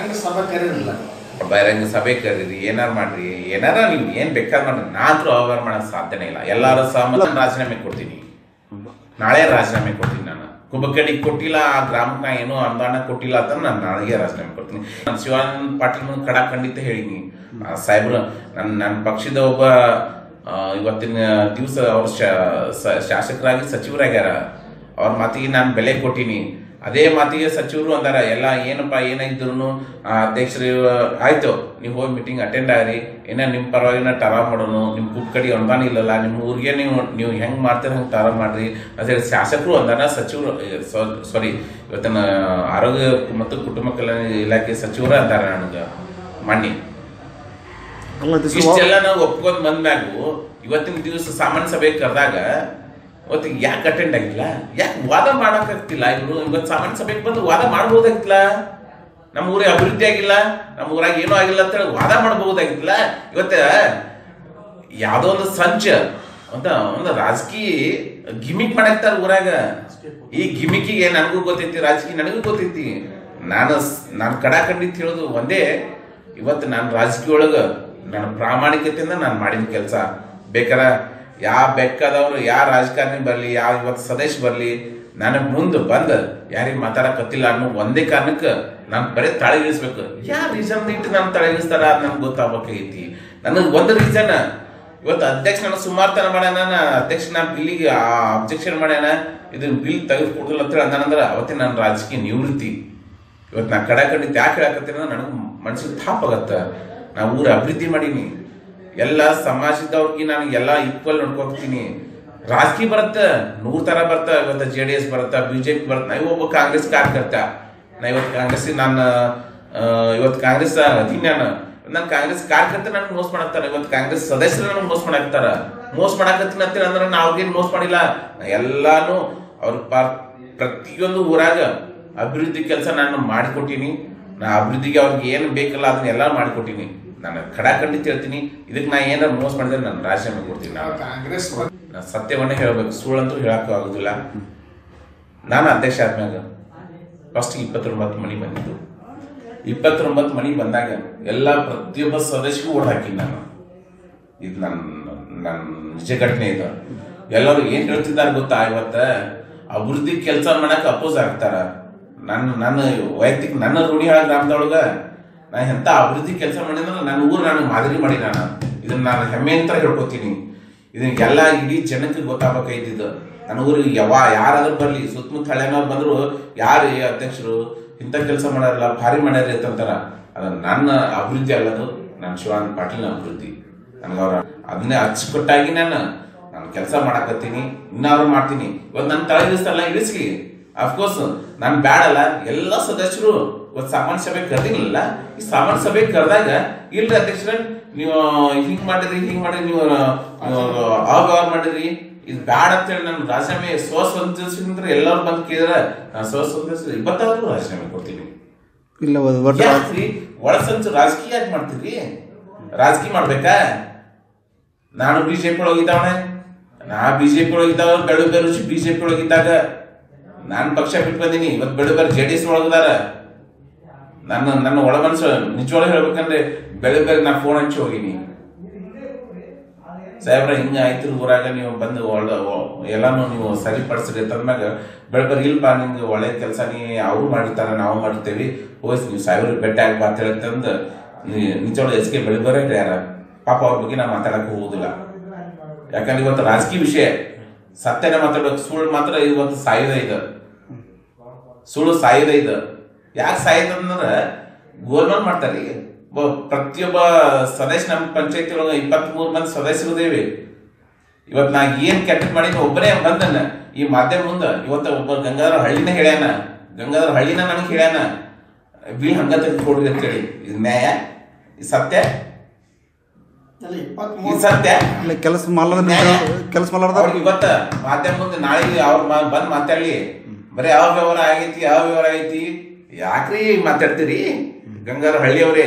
ಬಹಿರಂಗ ಸಭೆ ಕರೀರಿ, ಏನಾರು ಮಾಡ್ರಿ, ಏನಾರ ನೀವು ಏನು ಬೇಕಾದ್ರೆ ಮಾಡ್ರಿ. ನಾನಂತರೂ ಅವ್ಯವಹಾರ ಮಾಡೋದು ಸಾಧ್ಯನೇ ಇಲ್ಲ. ಎಲ್ಲರ ಸಹಮತ ರಾಜೀನಾಮೆ ಕೊಡ್ತೀನಿ, ನಾಳೆ ರಾಜೀನಾಮೆ ಕೊಡ್ತೀನಿ. ನಾನು ಕುಂಬಕಟ್ಟಿಗೆ ಕೊಟ್ಟಿಲ್ಲ, ಆ ಗ್ರಾಮಕ್ಕೆ ನಾ ಏನೋ ಅನುದಾನ ಕೊಟ್ಟಿಲ್ಲ ಅಂತ ನಾನು ನಾಳೆಗೆ ರಾಜೀನಾಮೆ ಕೊಡ್ತೀನಿ. ನಾನು ಶಿವಾನಂದ ಪಾಟೀಲ್ ಮುಂದೆ ಖಂಡಿತ ಹೇಳಿನಿ, ಸಾಹೇಬ್ರು ನನ್ನ ಪಕ್ಷದ ಒಬ್ಬ ಇವತ್ತಿನ ದಿವಸ ಅವ್ರ ಶಾಸಕರಾಗಿ ಸಚಿವರಾಗ್ಯಾರ, ಅವ್ರ ಮಾತಿಗೆ ನಾನು ಬೆಲೆ ಕೊಟ್ಟಿನಿ. ಅದೇ ಮಾತಿಗೆ ಸಚಿವರು ಅಂದಾರ, ಎಲ್ಲ ಏನಪ್ಪ ಏನಾಗಿದ್ರು ಅಧ್ಯಕ್ಷರು ಆಯ್ತು, ನೀವು ಹೋಗಿ ಮೀಟಿಂಗ್ ಅಟೆಂಡ್ ಆಗ್ರಿ, ಏನೋ ನಿಮ್ಮ ಪರವಾಗಿನ ಟರಾವ್ ಮಾಡೋನು, ನಿಮ್ಮ ಕುಕ್ಕಡಿ ಅನುದಾನ ಇಲ್ಲಲ್ಲ, ನಿಮ್ಮ ಊರಿಗೆ ನೀವು ಹೆಂಗೆ ಮಾಡ್ತೀರ ಹಂಗೆ ಟರಾವ್ ಮಾಡ್ರಿ ಅಂತ ಹೇಳಿ ಶಾಸಕರು ಅಂದಾರ. ಸಚಿವರು ಇವತ್ತಿನ ಆರೋಗ್ಯ ಮತ್ತು ಕುಟುಂಬ ಕಲ್ಯಾಣ ಇಲಾಖೆ ಸಚಿವರು ಅಂತಾರ ನನಗೆ ಮಣ್ಣಿ. ಇಷ್ಟೆಲ್ಲ ನಾವು ಒಪ್ಕೊಂಡ್ ಬಂದ್ಮ್ಯಾಗು ಇವತ್ತಿನ ದಿವಸ ಸಾಮಾನ್ಯ ಸಭೆ ಕರೆದಾಗ ಇವತ್ತಿಗೆ ಯಾಕೆ ಅಟೆಂಡ್ ಆಗಿಲ್ಲ, ಯಾಕೆ ವಾದ ಮಾಡಕ್ಕಾಗ್ತಿಲ್ಲ? ಇವರು ಇವತ್ತು ಸಾಮಾನ್ಯ ಸಭೆಗೆ ಬಂದು ವಾದ ಮಾಡ್ಬೋದಾಗಿತ್ತಲ್ಲ. ನಮ್ಮ ಊರಿಗೆ ಅಭಿವೃದ್ಧಿ ಆಗಿಲ್ಲ, ನಮ್ಮ ಊರಾಗ ಏನೂ ಆಗಿಲ್ಲ ಅಂತ ಹೇಳಿ ವಾದ ಮಾಡಬಹುದಾಗಿತ್ತಲ್ಲ. ಇವತ್ತ ಯಾವುದೋ ಒಂದು ಸಂಚ ಅಂತ ಒಂದು ರಾಜಕೀಯ ಗಿಮಿಕ್ ಮಾಡಾಕ್ತಾರ ಊರಾಗ. ಈ ಗಿಮಿಕಿಗೆ ನನಗೂ ಗೊತ್ತೈತಿ, ರಾಜಕೀಯ ನನಗೂ ಗೊತ್ತೈತಿ. ನಾನು ಕಡಾಖಂಡಿತ್ ಹೇಳೋದು ಒಂದೇ, ಇವತ್ತು ನಾನು ರಾಜಕೀಯ ಒಳಗೆ ನನ್ನ ಪ್ರಾಮಾಣಿಕತೆಯಿಂದ ನಾನು ಮಾಡಿದ ಕೆಲಸ. ಬೇಕಾರ ಯಾವ ಬೆಕ್ಕದವ್ರು ಯಾವ ರಾಜಕಾರಣಿ ಬರಲಿ, ಯಾವ ಇವತ್ತು ಸದಸ್ಯ ಬರಲಿ, ನನಗೆ ಮುಂದೆ ಬಂದು ಯಾರಿಗೆ ಮಾತಾಡಕತ್ತಿಲ್ಲ ಅನ್ನೋ ಒಂದೇ ಕಾರಣಕ್ಕೆ ನಾನು ಬರೀ ತಳಗಿಳಿಸ್ಬೇಕು. ಯಾವ ರೀಸನ್ ಇಟ್ಟು ನಾನು ತಳಗಿಳಿಸ್ತಾರ ಅದು ನನ್ಗೆ ಗೊತ್ತಾಗಬೇಕೈತಿ. ನನಗೆ ಒಂದು ರೀಸನ್, ಇವತ್ತು ಅಧ್ಯಕ್ಷ ನಾನು ಸುಮಾರು ಮಾಡ್ಯಾನ, ಅಧ್ಯಕ್ಷ ನಾನು ಬಿಲ್ಲಿಗೆ ಅಬ್ಜೆಕ್ಷನ್ ಮಾಡ್ಯಾನ, ಇದನ್ನ ಬಿಲ್ ತೆಗೆದುಕೊಡಲ್ಲ ಅಂತೇಳಿ ಅಂದಾನಂದ್ರೆ ಅವತ್ತೇ ನನ್ನ ರಾಜಕೀಯ ನಿವೃತ್ತಿ. ಇವತ್ತು ನಾ ಕಡಾಖಂಡಿತ್ತು ಯಾಕೆ ಹೇಳಕತ್ತೀನಿ ಅಂದ್ರೆ ನನಗೆ ಮನಸ್ಸಿಗೆ ತಾಪಾಗತ್ತ. ನಾ ಊರ ಅಭಿವೃದ್ಧಿ ಮಾಡೀನಿ, ಎಲ್ಲ ಸಮಾಜದವ್ರಿಗೆ ನಾನು ಎಲ್ಲ ಈಕ್ವಲ್ ನೋಡ್ಕೊತೀನಿ. ರಾಜಕೀಯ ಬರುತ್ತೆ 100 ಥರ ಬರ್ತಾ. ಇವತ್ತು JDS ಬರುತ್ತಾ, BJP ಬರುತ್ತೆ. ನಾ ಒಬ್ಬ ಕಾಂಗ್ರೆಸ್ ಕಾರ್ಯಕರ್ತ, ನಾ ಇವತ್ತು ಕಾಂಗ್ರೆಸ್ ನಾನು ಇವತ್ತು ಕಾಂಗ್ರೆಸ್ ಅದೀನಿ. ನಾನು ನಾನು ಕಾಂಗ್ರೆಸ್ ಕಾರ್ಯಕರ್ತ ನನಗೆ ಮೋಸ ಮಾಡಾಕ್ತಾರ, ಇವತ್ತು ಕಾಂಗ್ರೆಸ್ ಸದಸ್ಯರು ನನಗೆ ಮೋಸ ಮಾಡಾಕ್ತಾರ. ಮೋಸ ಮಾಡಾಕತ್ತೀನಿ ಅಂತೇಳಿ ಅಂದ್ರೆ ನಾ ಅವ್ರಿಗೇನು ಮೋಸ ಮಾಡಿಲ್ಲ. ಎಲ್ಲಾನು ಅವ್ರ ಪ್ರತಿಯೊಂದು ಊರಾಗ ಅಭಿವೃದ್ಧಿ ಕೆಲಸ ನಾನು ಮಾಡಿಕೊಟ್ಟಿನಿ. ನಾ ಅಭಿವೃದ್ಧಿಗೆ ಅವ್ರಿಗೆ ಏನು ಬೇಕಲ್ಲ ಅದನ್ನೆಲ್ಲ ಮಾಡಿಕೊಟ್ಟಿನಿ. ನಾನು ಖಡಾಖಂಡಿತ ಹೇಳ್ತೀನಿ, ಇದಕ್ಕೆ ನಾ ಏನಾರು ಮೋಸ ಮಾಡಿದ್ರೆ ನಾನು ರಾಜೀನಾಮೆ ಕೊಡ್ತೀನಿ. ನಾನು ಸತ್ಯವನ್ನೇ ಹೇಳ್ಬೇಕು, ಸುಳ್ಳಂತೂ ಹೇಳಕ್ಕೂ ಆಗುದಿಲ್ಲ. ನಾನು ಅಧ್ಯಕ್ಷ ಆದ್ಮ್ಯಾಗ ಫಸ್ಟ್ 29 ಮನೆ ಬಂದಿದ್ದು. 29 ಮನೆ ಬಂದಾಗ ಎಲ್ಲ ಪ್ರತಿಯೊಬ್ಬ ಸದಸ್ಯಗೂ ಓಟ್ ಹಾಕಿನಿ ನಾನು. ಇದು ನನ್ನ ನಿಜ ಘಟನೆ ಇದು. ಎಲ್ಲರೂ ಏನ್ ಹೇಳ್ತಿದ್ದಾರೆ ಗೊತ್ತಾ, ಇವತ್ತ ಅಭಿವೃದ್ಧಿ ಕೆಲಸ ಮಾಡಕ್ ಅಪೋಸ್ ಆಗ್ತಾರ. ನನ್ನ ವೈಯಕ್ತಿಕ ನನ್ನ ರೂಢಿಹಾಳ ಗ್ರಾಮದೊಳಗ ನಾ ಎಂತ ಅಭಿವೃದ್ಧಿ ಕೆಲಸ ಮಾಡಿದ್ರೆ ನನ್ನ ಊರು ನಾನು ಮಾದರಿ ಮಾಡಿ ಇದನ್ನ ನಾನು ಹೆಮ್ಮೆ ಅಂತ ಹೇಳ್ಕೊತೀನಿ. ಇದನ್ನೆಲ್ಲ ಇಡೀ ಜನಕ್ಕೆ ಗೊತ್ತಾಗಬೇಕಾಯ್ತಿದ್ದು. ನನ್ನ ಊರಿಗೆ ಯಾರಾದ್ರೂ ಬರ್ಲಿ, ಸುತ್ತಮುತ್ತ ಹಳ್ಳಿನವ್ರು ಬಂದ್ರು ಯಾರು ಅಧ್ಯಕ್ಷರು ಇಂಥ ಕೆಲಸ ಮಾಡಾರಲ್ಲ, ಭಾರಿ ಮಾಡ್ಯಾರ ಅಂತಾರ. ಅದ ನನ್ನ ಅಭಿವೃದ್ಧಿ ಅಲ್ಲದು, ನನ್ನ ಶಿವಾನಂದ ಪಾಟೀಲ್ನ ಅಭಿವೃದ್ಧಿ. ನನಗವ್ರ ಅದನ್ನೇ ಅಚ್ಚುಕಟ್ಟಾಗಿ ನಾನು ಕೆಲಸ ಮಾಡಾಕತ್ತೀನಿ, ಇನ್ನಾರು ಮಾಡ್ತೀನಿ. ಇವತ್ತು ನನ್ನ ತಳ ಇಳಿಸ್ತಲ್ಲ, ಇಳಿಸ್ಲಿ. ಅಫ್ಕೋರ್ಸ್ ನಾನು ಬ್ಯಾಡಲ್ಲ, ಎಲ್ಲ ಸದಸ್ಯರು ಇವತ್ತು ಸಾಮಾನ್ಯ ಸಭೆ ಕರೆದಿಲ್ಲ. ಈ ಸಾಮಾನ್ಯ ಸಭೆ ಕರೆದಾಗ ಇಲ್ರಿ ಅಧ್ಯಕ್ಷರ ನೀವು ಹಿಂಗ್ ಮಾಡಿದ್ರಿ ನೀವು ಅವ್ಯವಹಾರ ಮಾಡಿದ್ರಿ, ಇದು ಬ್ಯಾಡ ಅಂತೇಳಿ ನಾನು ರಾಜೀನಾಮೆ ಸ್ವಸಂತೋಷ ಎಲ್ಲರೂ ಬಂದು ಕೇಳಿದ್ರೆ ನಾನು ಸ್ವಸಂತೋಷ ಇವತ್ತಾದ್ರೂ ರಾಜೀನಾಮೆ ಕೊಡ್ತೀನಿ. ಇಲ್ಲ ಒಳಸಂಚು ರಾಜಕೀಯ ಯಾಕೆ ಮಾಡ್ತೀರಿ? ರಾಜಕೀಯ ಮಾಡ್ಬೇಕಾ? ನಾನು ಬಿಜೆಪಿ ಒಳಗಿದ್ದಾವಣೆ, ನಾ ಬಿಜೆಪಿ ಒಳಗಿದ್ದಾವ, ಬೆಳು ರುಚಿ ಬಿಜೆಪಿ ಒಳಗಿದ್ದಾಗ ನಾನು ಪಕ್ಷ ಬಿಟ್ಟು ಬಂದೀನಿ. ಇವತ್ತು ಬೆಳು JDS ಒಳಗದಾರ. ನನ್ನ ಒಳ ಮನಸ್ಸು ನಿಜವಾಗ್ಲೂ ಹೇಳ್ಬೇಕಂದ್ರೆ ಬೆಳು ನಾ ಫೋನ್ ಹಂಚಿ ಹೋಗಿನಿ, ಸಾಹೇಬ್ರ ಹಿಂಗ ಆಯ್ತು ಊರಾಗ, ನೀವು ಬಂದು ಎಲ್ಲಾನು ನೀವು ಸರಿಪಡಿಸ್ರಿ ತಂದ್ಮ್ಯಾಗ ಬೆಳಬರ್ ಇಲ್ಪ ನಿಮ್ಗೆ ಒಳ್ಳೆ ಕೆಲಸ ಅವ್ರು ಮಾಡಿರ್ತಾರ, ನಾವು ಮಾಡಿರ್ತೇವಿ, ಹೋಯ್ತು ನೀವು ಸಾಹೇಬ್ರಿಗೆ ಭೇಟಿ ಆಗ್ಬಾ ಅಂತ ಹೇಳ್ತಂದು ನಿಜವಾಗ್ಲೂ SK ಬೆಳಬರೇ ಯಾರ ಪಾಪ ಅವ್ರ ಬಗ್ಗೆ ನಾ ಮಾತಾಡಕ್ ಹೋಗುದಿಲ್ಲ. ಯಾಕಂದ್ರೆ ಇವತ್ತು ರಾಜಕೀಯ ವಿಷಯ ಸತ್ಯನ ಮಾತಾಡ್ಬೇಕು, ಸುಳ್ಳು ಮಾತ್ರ ಇವತ್ತು ಸಾಯುದ ಇದು, ಸುಳ್ಳು ಸಾಯುದ ಇದು. ಯಾಕೆ ಸಾಯ್ತಂದ್ರ ಗೋಲ್ಮಾಲ್ ಮಾಡ್ತಾರಿ. ಪ್ರತಿಯೊಬ್ಬ ಸದಸ್ಯ ನಮ್ಮ ಪಂಚಾಯತಿ ಒಳಗ 23 ಮಂದಿ ಸದಸ್ಯರಿದೇವಿ. ಇವತ್ತು ನಾ ಏನ್ ಕೆಟ್ಟ ಮಾಡಿನ ಒಬ್ಬನೇ ಬಂದನ್ನ ಈ ಮಾಧ್ಯಮ ಮುಂದ. ಇವತ್ತ ಒಬ್ಬ ಗಂಗಾಧರ ಹಳ್ಳಿನ ಹೇಳ್ಯಾನ, ಗಂಗಾಧರ ಹಳ್ಳಿನ ನನಗೆ ಹೇಳ್ಯಾನ, ಬಿಲ್ ಹಂಗ ತೆಗೆದುಕೊಡ್ರಿ ಅಂತೇಳಿ. ಇದು ನ್ಯಾಯ? ಇದು ಸತ್ಯ? ಇದು ಸತ್ಯ? ಕೆಲಸ ಮಾಡಲಾರ್ದವ್ರು ಇವತ್ತ ಮಾಧ್ಯಮ ಮುಂದೆ ನಾಳೆ ಅವ್ರು ಬಂದ್ ಮಾತಾಡ್ಲಿ, ಬರೀ ಯಾವ ವ್ಯವಹಾರ ಆಗೈತಿ ಯಾಕ್ರಿ ಮಾತಾಡ್ತೀರಿ? ಗಂಗಾಧರ ಹಳ್ಳಿಯವ್ರೇ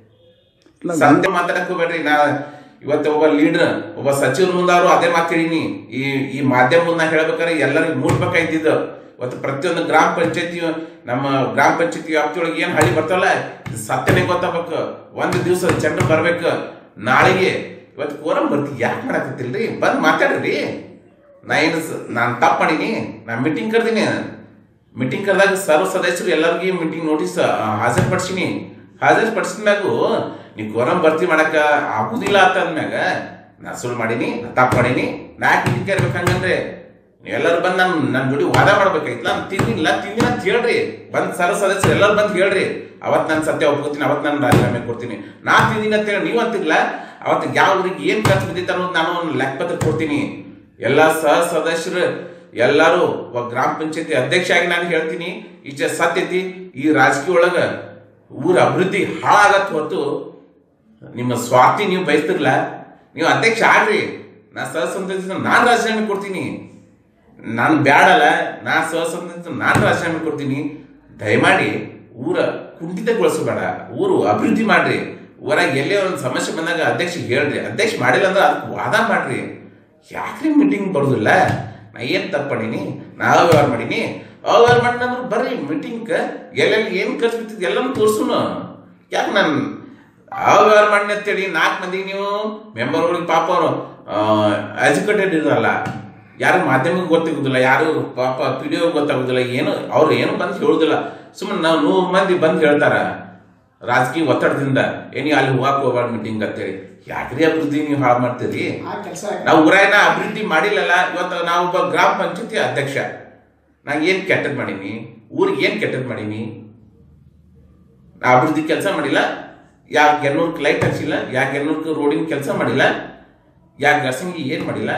ಸತ್ಯ ಮಾತಾಡಕ್ ಹೋಗ್ಬೇಡ್ರಿ. ನಾ ಇವತ್ತು ಒಬ್ಬ ಲೀಡರ್, ಒಬ್ಬ ಸಚಿವರ ಮುಂದಾರು ಅದೇ ಮಾತಾಡೀನಿ. ಈ ಮಾಧ್ಯಮ ಮುಂದೆ ನಾ ಹೇಳ್ಬೇಕಾದ್ರೆ ಎಲ್ಲರಿಗೂ ಮೂಡ್ಬೇಕಾಯ್ತಿದ್ದು. ಇವತ್ತು ಪ್ರತಿಯೊಂದು ಗ್ರಾಮ ಪಂಚಾಯತಿ, ನಮ್ಮ ಗ್ರಾಮ ಪಂಚಾಯತಿ ವ್ಯಾಪ್ತಿಯೊಳಗೆ ಏನ್ ಹಳ್ಳಿ ಬರ್ತಾವಲ್ಲ, ಸತ್ಯನೇ ಗೊತ್ತಾಗಬೇಕು. ಒಂದು ದಿವಸ ಜನರು ಬರ್ಬೇಕು. ನಾಳೆಗೆ ಇವತ್ತು ಕೋರಂ ಬರ್ತೀವಿ, ಯಾಕೆ ಮಾಡಾಕತ್ತಿಲ್ರಿ? ಬಂದ್ ಮಾತಾಡ್ರಿ. ನಾನು ತಪ್ಪು ಮಾಡೀನಿ. ನಾ ಮೀಟಿಂಗ್ ಕರ್ದೀನಿ. ಮೀಟಿಂಗ್ ಕರೆದಾಗ ಸರ್ವ ಸದಸ್ಯರು ಎಲ್ಲರಿಗೂ ಮೀಟಿಂಗ್ ನೋಟಿಸ್ ಹಾಜರ್ಪಡಿಸಿದ್ಮ್ಯಾಗು ನೀವು ಕೋರಂ ಭರ್ತಿ ಮಾಡಕ ಆಗುದಿಲ್ಲ ಅಂತ ಅಂದ್ಮ್ಯಾಗ ನಾ ಸುಳ್ಳು ಮಾಡೀನಿ, ನಾ ತಪ್ಪು ಮಾಡೀನಿ. ನಾ ಯಾಕೆ ಮೀಟಿಂಗ್ ಕರಿಬೇಕು ಹಂಗಂದ್ರೆ? ಎಲ್ಲರೂ ಬಂದು ನನ್ನ ಜೋಡಿ ವಾದ ಮಾಡ್ಬೇಕಾಯ್ತು. ನಾನು ತಿಂದಿಲ್ಲ ಅಂತ ಹೇಳ್ರಿ. ಬಂದ್ ಸರ್ವ ಸದಸ್ಯರು ಎಲ್ಲರೂ ಬಂದು ಹೇಳ್ರಿ. ಅವತ್ತು ನಾನು ಸತ್ಯ ಒಪ್ಕೋತೀನಿ, ಅವತ್ತು ನಾನು ರಾಜೀನಾಮೆ ಕೊಡ್ತೀನಿ. ನಾ ತಿಂದಿನ ಅಂತ ಹೇಳಿ ನೀವು ಅಂತಿಲ್ಲ. ಅವತ್ತು ಯಾವ ಊರಿಗೆ ಏನ್ ಖರ್ಚು ಬಿದ್ದಿತ್ತು ಅನ್ನೋದು ನಾನು ಒಂದು ಲೆಕ್ಕಪತ್ರ ಕೊಡ್ತೀನಿ. ಎಲ್ಲ ಸದಸ್ಯರು ಎಲ್ಲರೂ ಗ್ರಾಮ ಪಂಚಾಯತಿ ಅಧ್ಯಕ್ಷ ಆಗಿ ನಾನು ಹೇಳ್ತೀನಿ, ಈಚೆ ಸತ್ಯತಿ ಈ ರಾಜಕೀಯ ಒಳಗ ಊರ ಅಭಿವೃದ್ಧಿ ಹಾಳಾಗತ್ ಹೊತ್ತು ನಿಮ್ಮ ಸ್ವಾರ್ಥಿ ನೀವು ಬಯಸ್ತಿರ್ಲ, ನೀವು ಅಧ್ಯಕ್ಷ ಆಗ್ರಿ. ನಾ ಸಹಸಂತ ನಾನು ರಾಜೀನಾಮೆ ಕೊಡ್ತೀನಿ. ನಾನು ಬ್ಯಾಡಲ್ಲ, ನಾ ಸಹಸಂತ ನಾನು ರಾಜೀನಾಮೆ ಕೊಡ್ತೀನಿ. ದಯಮಾಡಿ ಊರ ಕುಂಠಿತಗೊಳಿಸಬೇಡ, ಊರು ಅಭಿವೃದ್ಧಿ ಮಾಡ್ರಿ. ಊರಾಗ ಎಲ್ಲೇ ಒಂದು ಸಮಸ್ಯೆ ಬಂದಾಗ ಅಧ್ಯಕ್ಷ ಹೇಳ್ರಿ. ಅಧ್ಯಕ್ಷ ಮಾಡಿಲ್ಲ ಅಂದ್ರೆ ಅದಕ್ಕೆ ವಾದ ಮಾಡ್ರಿ. ಯಾಕ್ರಿ ಮೀಟಿಂಗ್ ಬರೋದಿಲ್ಲ? ನಾ ಏನ್ ತಪ್ಪು ಮಾಡೀನಿ? ನಾ ಅವ್ಯವಹಾರ ಮಾಡೀನಿ. ಅವ್ಯವಹಾರ ಮಾಡಿನಂದ್ರೆ ಬರ್ರಿ ಮೀಟಿಂಗ್, ಎಲ್ಲೆಲ್ಲಿ ಏನ್ ಖರ್ಚು ಬಿತ್ತಿದ್ ಎಲ್ಲನೂ ತೋರ್ಸುನು. ಯಾಕೆ ನಾನು ಅವ್ಯವಹಾರ ಮಾಡಿನ ಅಂತೇಳಿ 4 ಮಂದಿ ನೀವು ಮೆಂಬರ್ಗಳಿಗೆ ಪಾಪ ಅವರು ಎಜುಕೇಟೆಡ್ ಇರಲ್ಲ, ಯಾರು ಮಾಧ್ಯಮಕ್ಕೆ ಗೊತ್ತಾಗುದಿಲ್ಲ, ಯಾರು ಪಾಪ PDO ಗೊತ್ತಾಗುದಿಲ್ಲ, ಏನು ಅವ್ರು ಏನು ಬಂದು ಹೇಳುದಿಲ್ಲ. ಸುಮ್ಮನೆ ನಾವು 100 ಮಂದಿ ಬಂದು ಹೇಳ್ತಾರ ರಾಜಕೀಯ ಒತ್ತಡದಿಂದ, ಏನಿ ಅಲ್ಲಿ ಹೋಗಕ್ ಹೋಗ್ಬಾರ್ದು ಮೀಟಿಂಗ್ ಅಂತೇಳಿ. ಯಾಕ್ರಿ ಅಭಿವೃದ್ಧಿ ನೀವು ಹಾಳು ಮಾಡ್ತೀರಿ? ನಾವು ಊರಾಗ ಅಭಿವೃದ್ಧಿ ಮಾಡಿಲ್ಲಲ್ಲ. ಇವತ್ತು ನಾವೊಬ್ಬ ಗ್ರಾಮ ಪಂಚಾಯತಿ ಅಧ್ಯಕ್ಷ, ನಾ ಏನ್ ಕೆಟ್ಟದ್ ಮಾಡೀನಿ? ಊರಿಗೆ ಏನ್ ಕೆಟ್ಟದ್ ಮಾಡೀನಿ? ನಾ ಅಭಿವೃದ್ಧಿ ಕೆಲಸ ಮಾಡಿಲ್ಲ. ಯಾಕೆ 200 ಲೈಟ್ ಹಚ್ಚಿಲ್ಲ? ಯಾಕೆ 200 ರೋಡಿನ ಕೆಲಸ ಮಾಡಿಲ್ಲ? ಯಾಕೆ ಗರ್ಸಂಗಿ ಏನ್ ಮಾಡಿಲ್ಲ?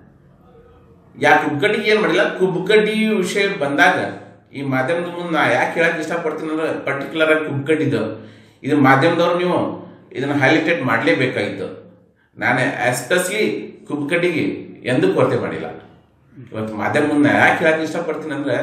ಯಾಕೆ ಕುಬ್ಬಗಡ್ಡಿಗೆ ಏನ್ ಮಾಡಿಲ್ಲ? ಕುಬ್ಬಗಡ್ಡಿ ವಿಷಯ ಬಂದಾಗ ಈ ಮಾಧ್ಯಮದ ಮುಂದೆ ನಾ ಯಾಕೆ ಹೇಳಕ್ ಇಷ್ಟಪಡ್ತೀನಿ ಅಂದ್ರೆ ಪರ್ಟಿಕ್ಯುಲರ್ ಆಗಿ ಕುಬ್ಬಗಡ್ಡಿದ್ದು ಇದು ಮಾಧ್ಯಮದವ್ರು ನೀವು ಇದನ್ನು ಹೈಲೈಟೆಡ್ ಮಾಡಲೇಬೇಕಾಗಿತ್ತು. ನಾನು ಎಸ್ಪೆಷಲಿ ಕುಬ್ಕಡ್ಡಿಗೆ ಎಂದೂ ಕೊರತೆ ಮಾಡಿಲ್ಲ. ಇವತ್ತು ಮಾಧ್ಯಮ ಮುಂದೆ ಯಾಕೆ ಹೇಳಕ್ಕೆ ಇಷ್ಟಪಡ್ತೀನಿ ಅಂದ್ರೆ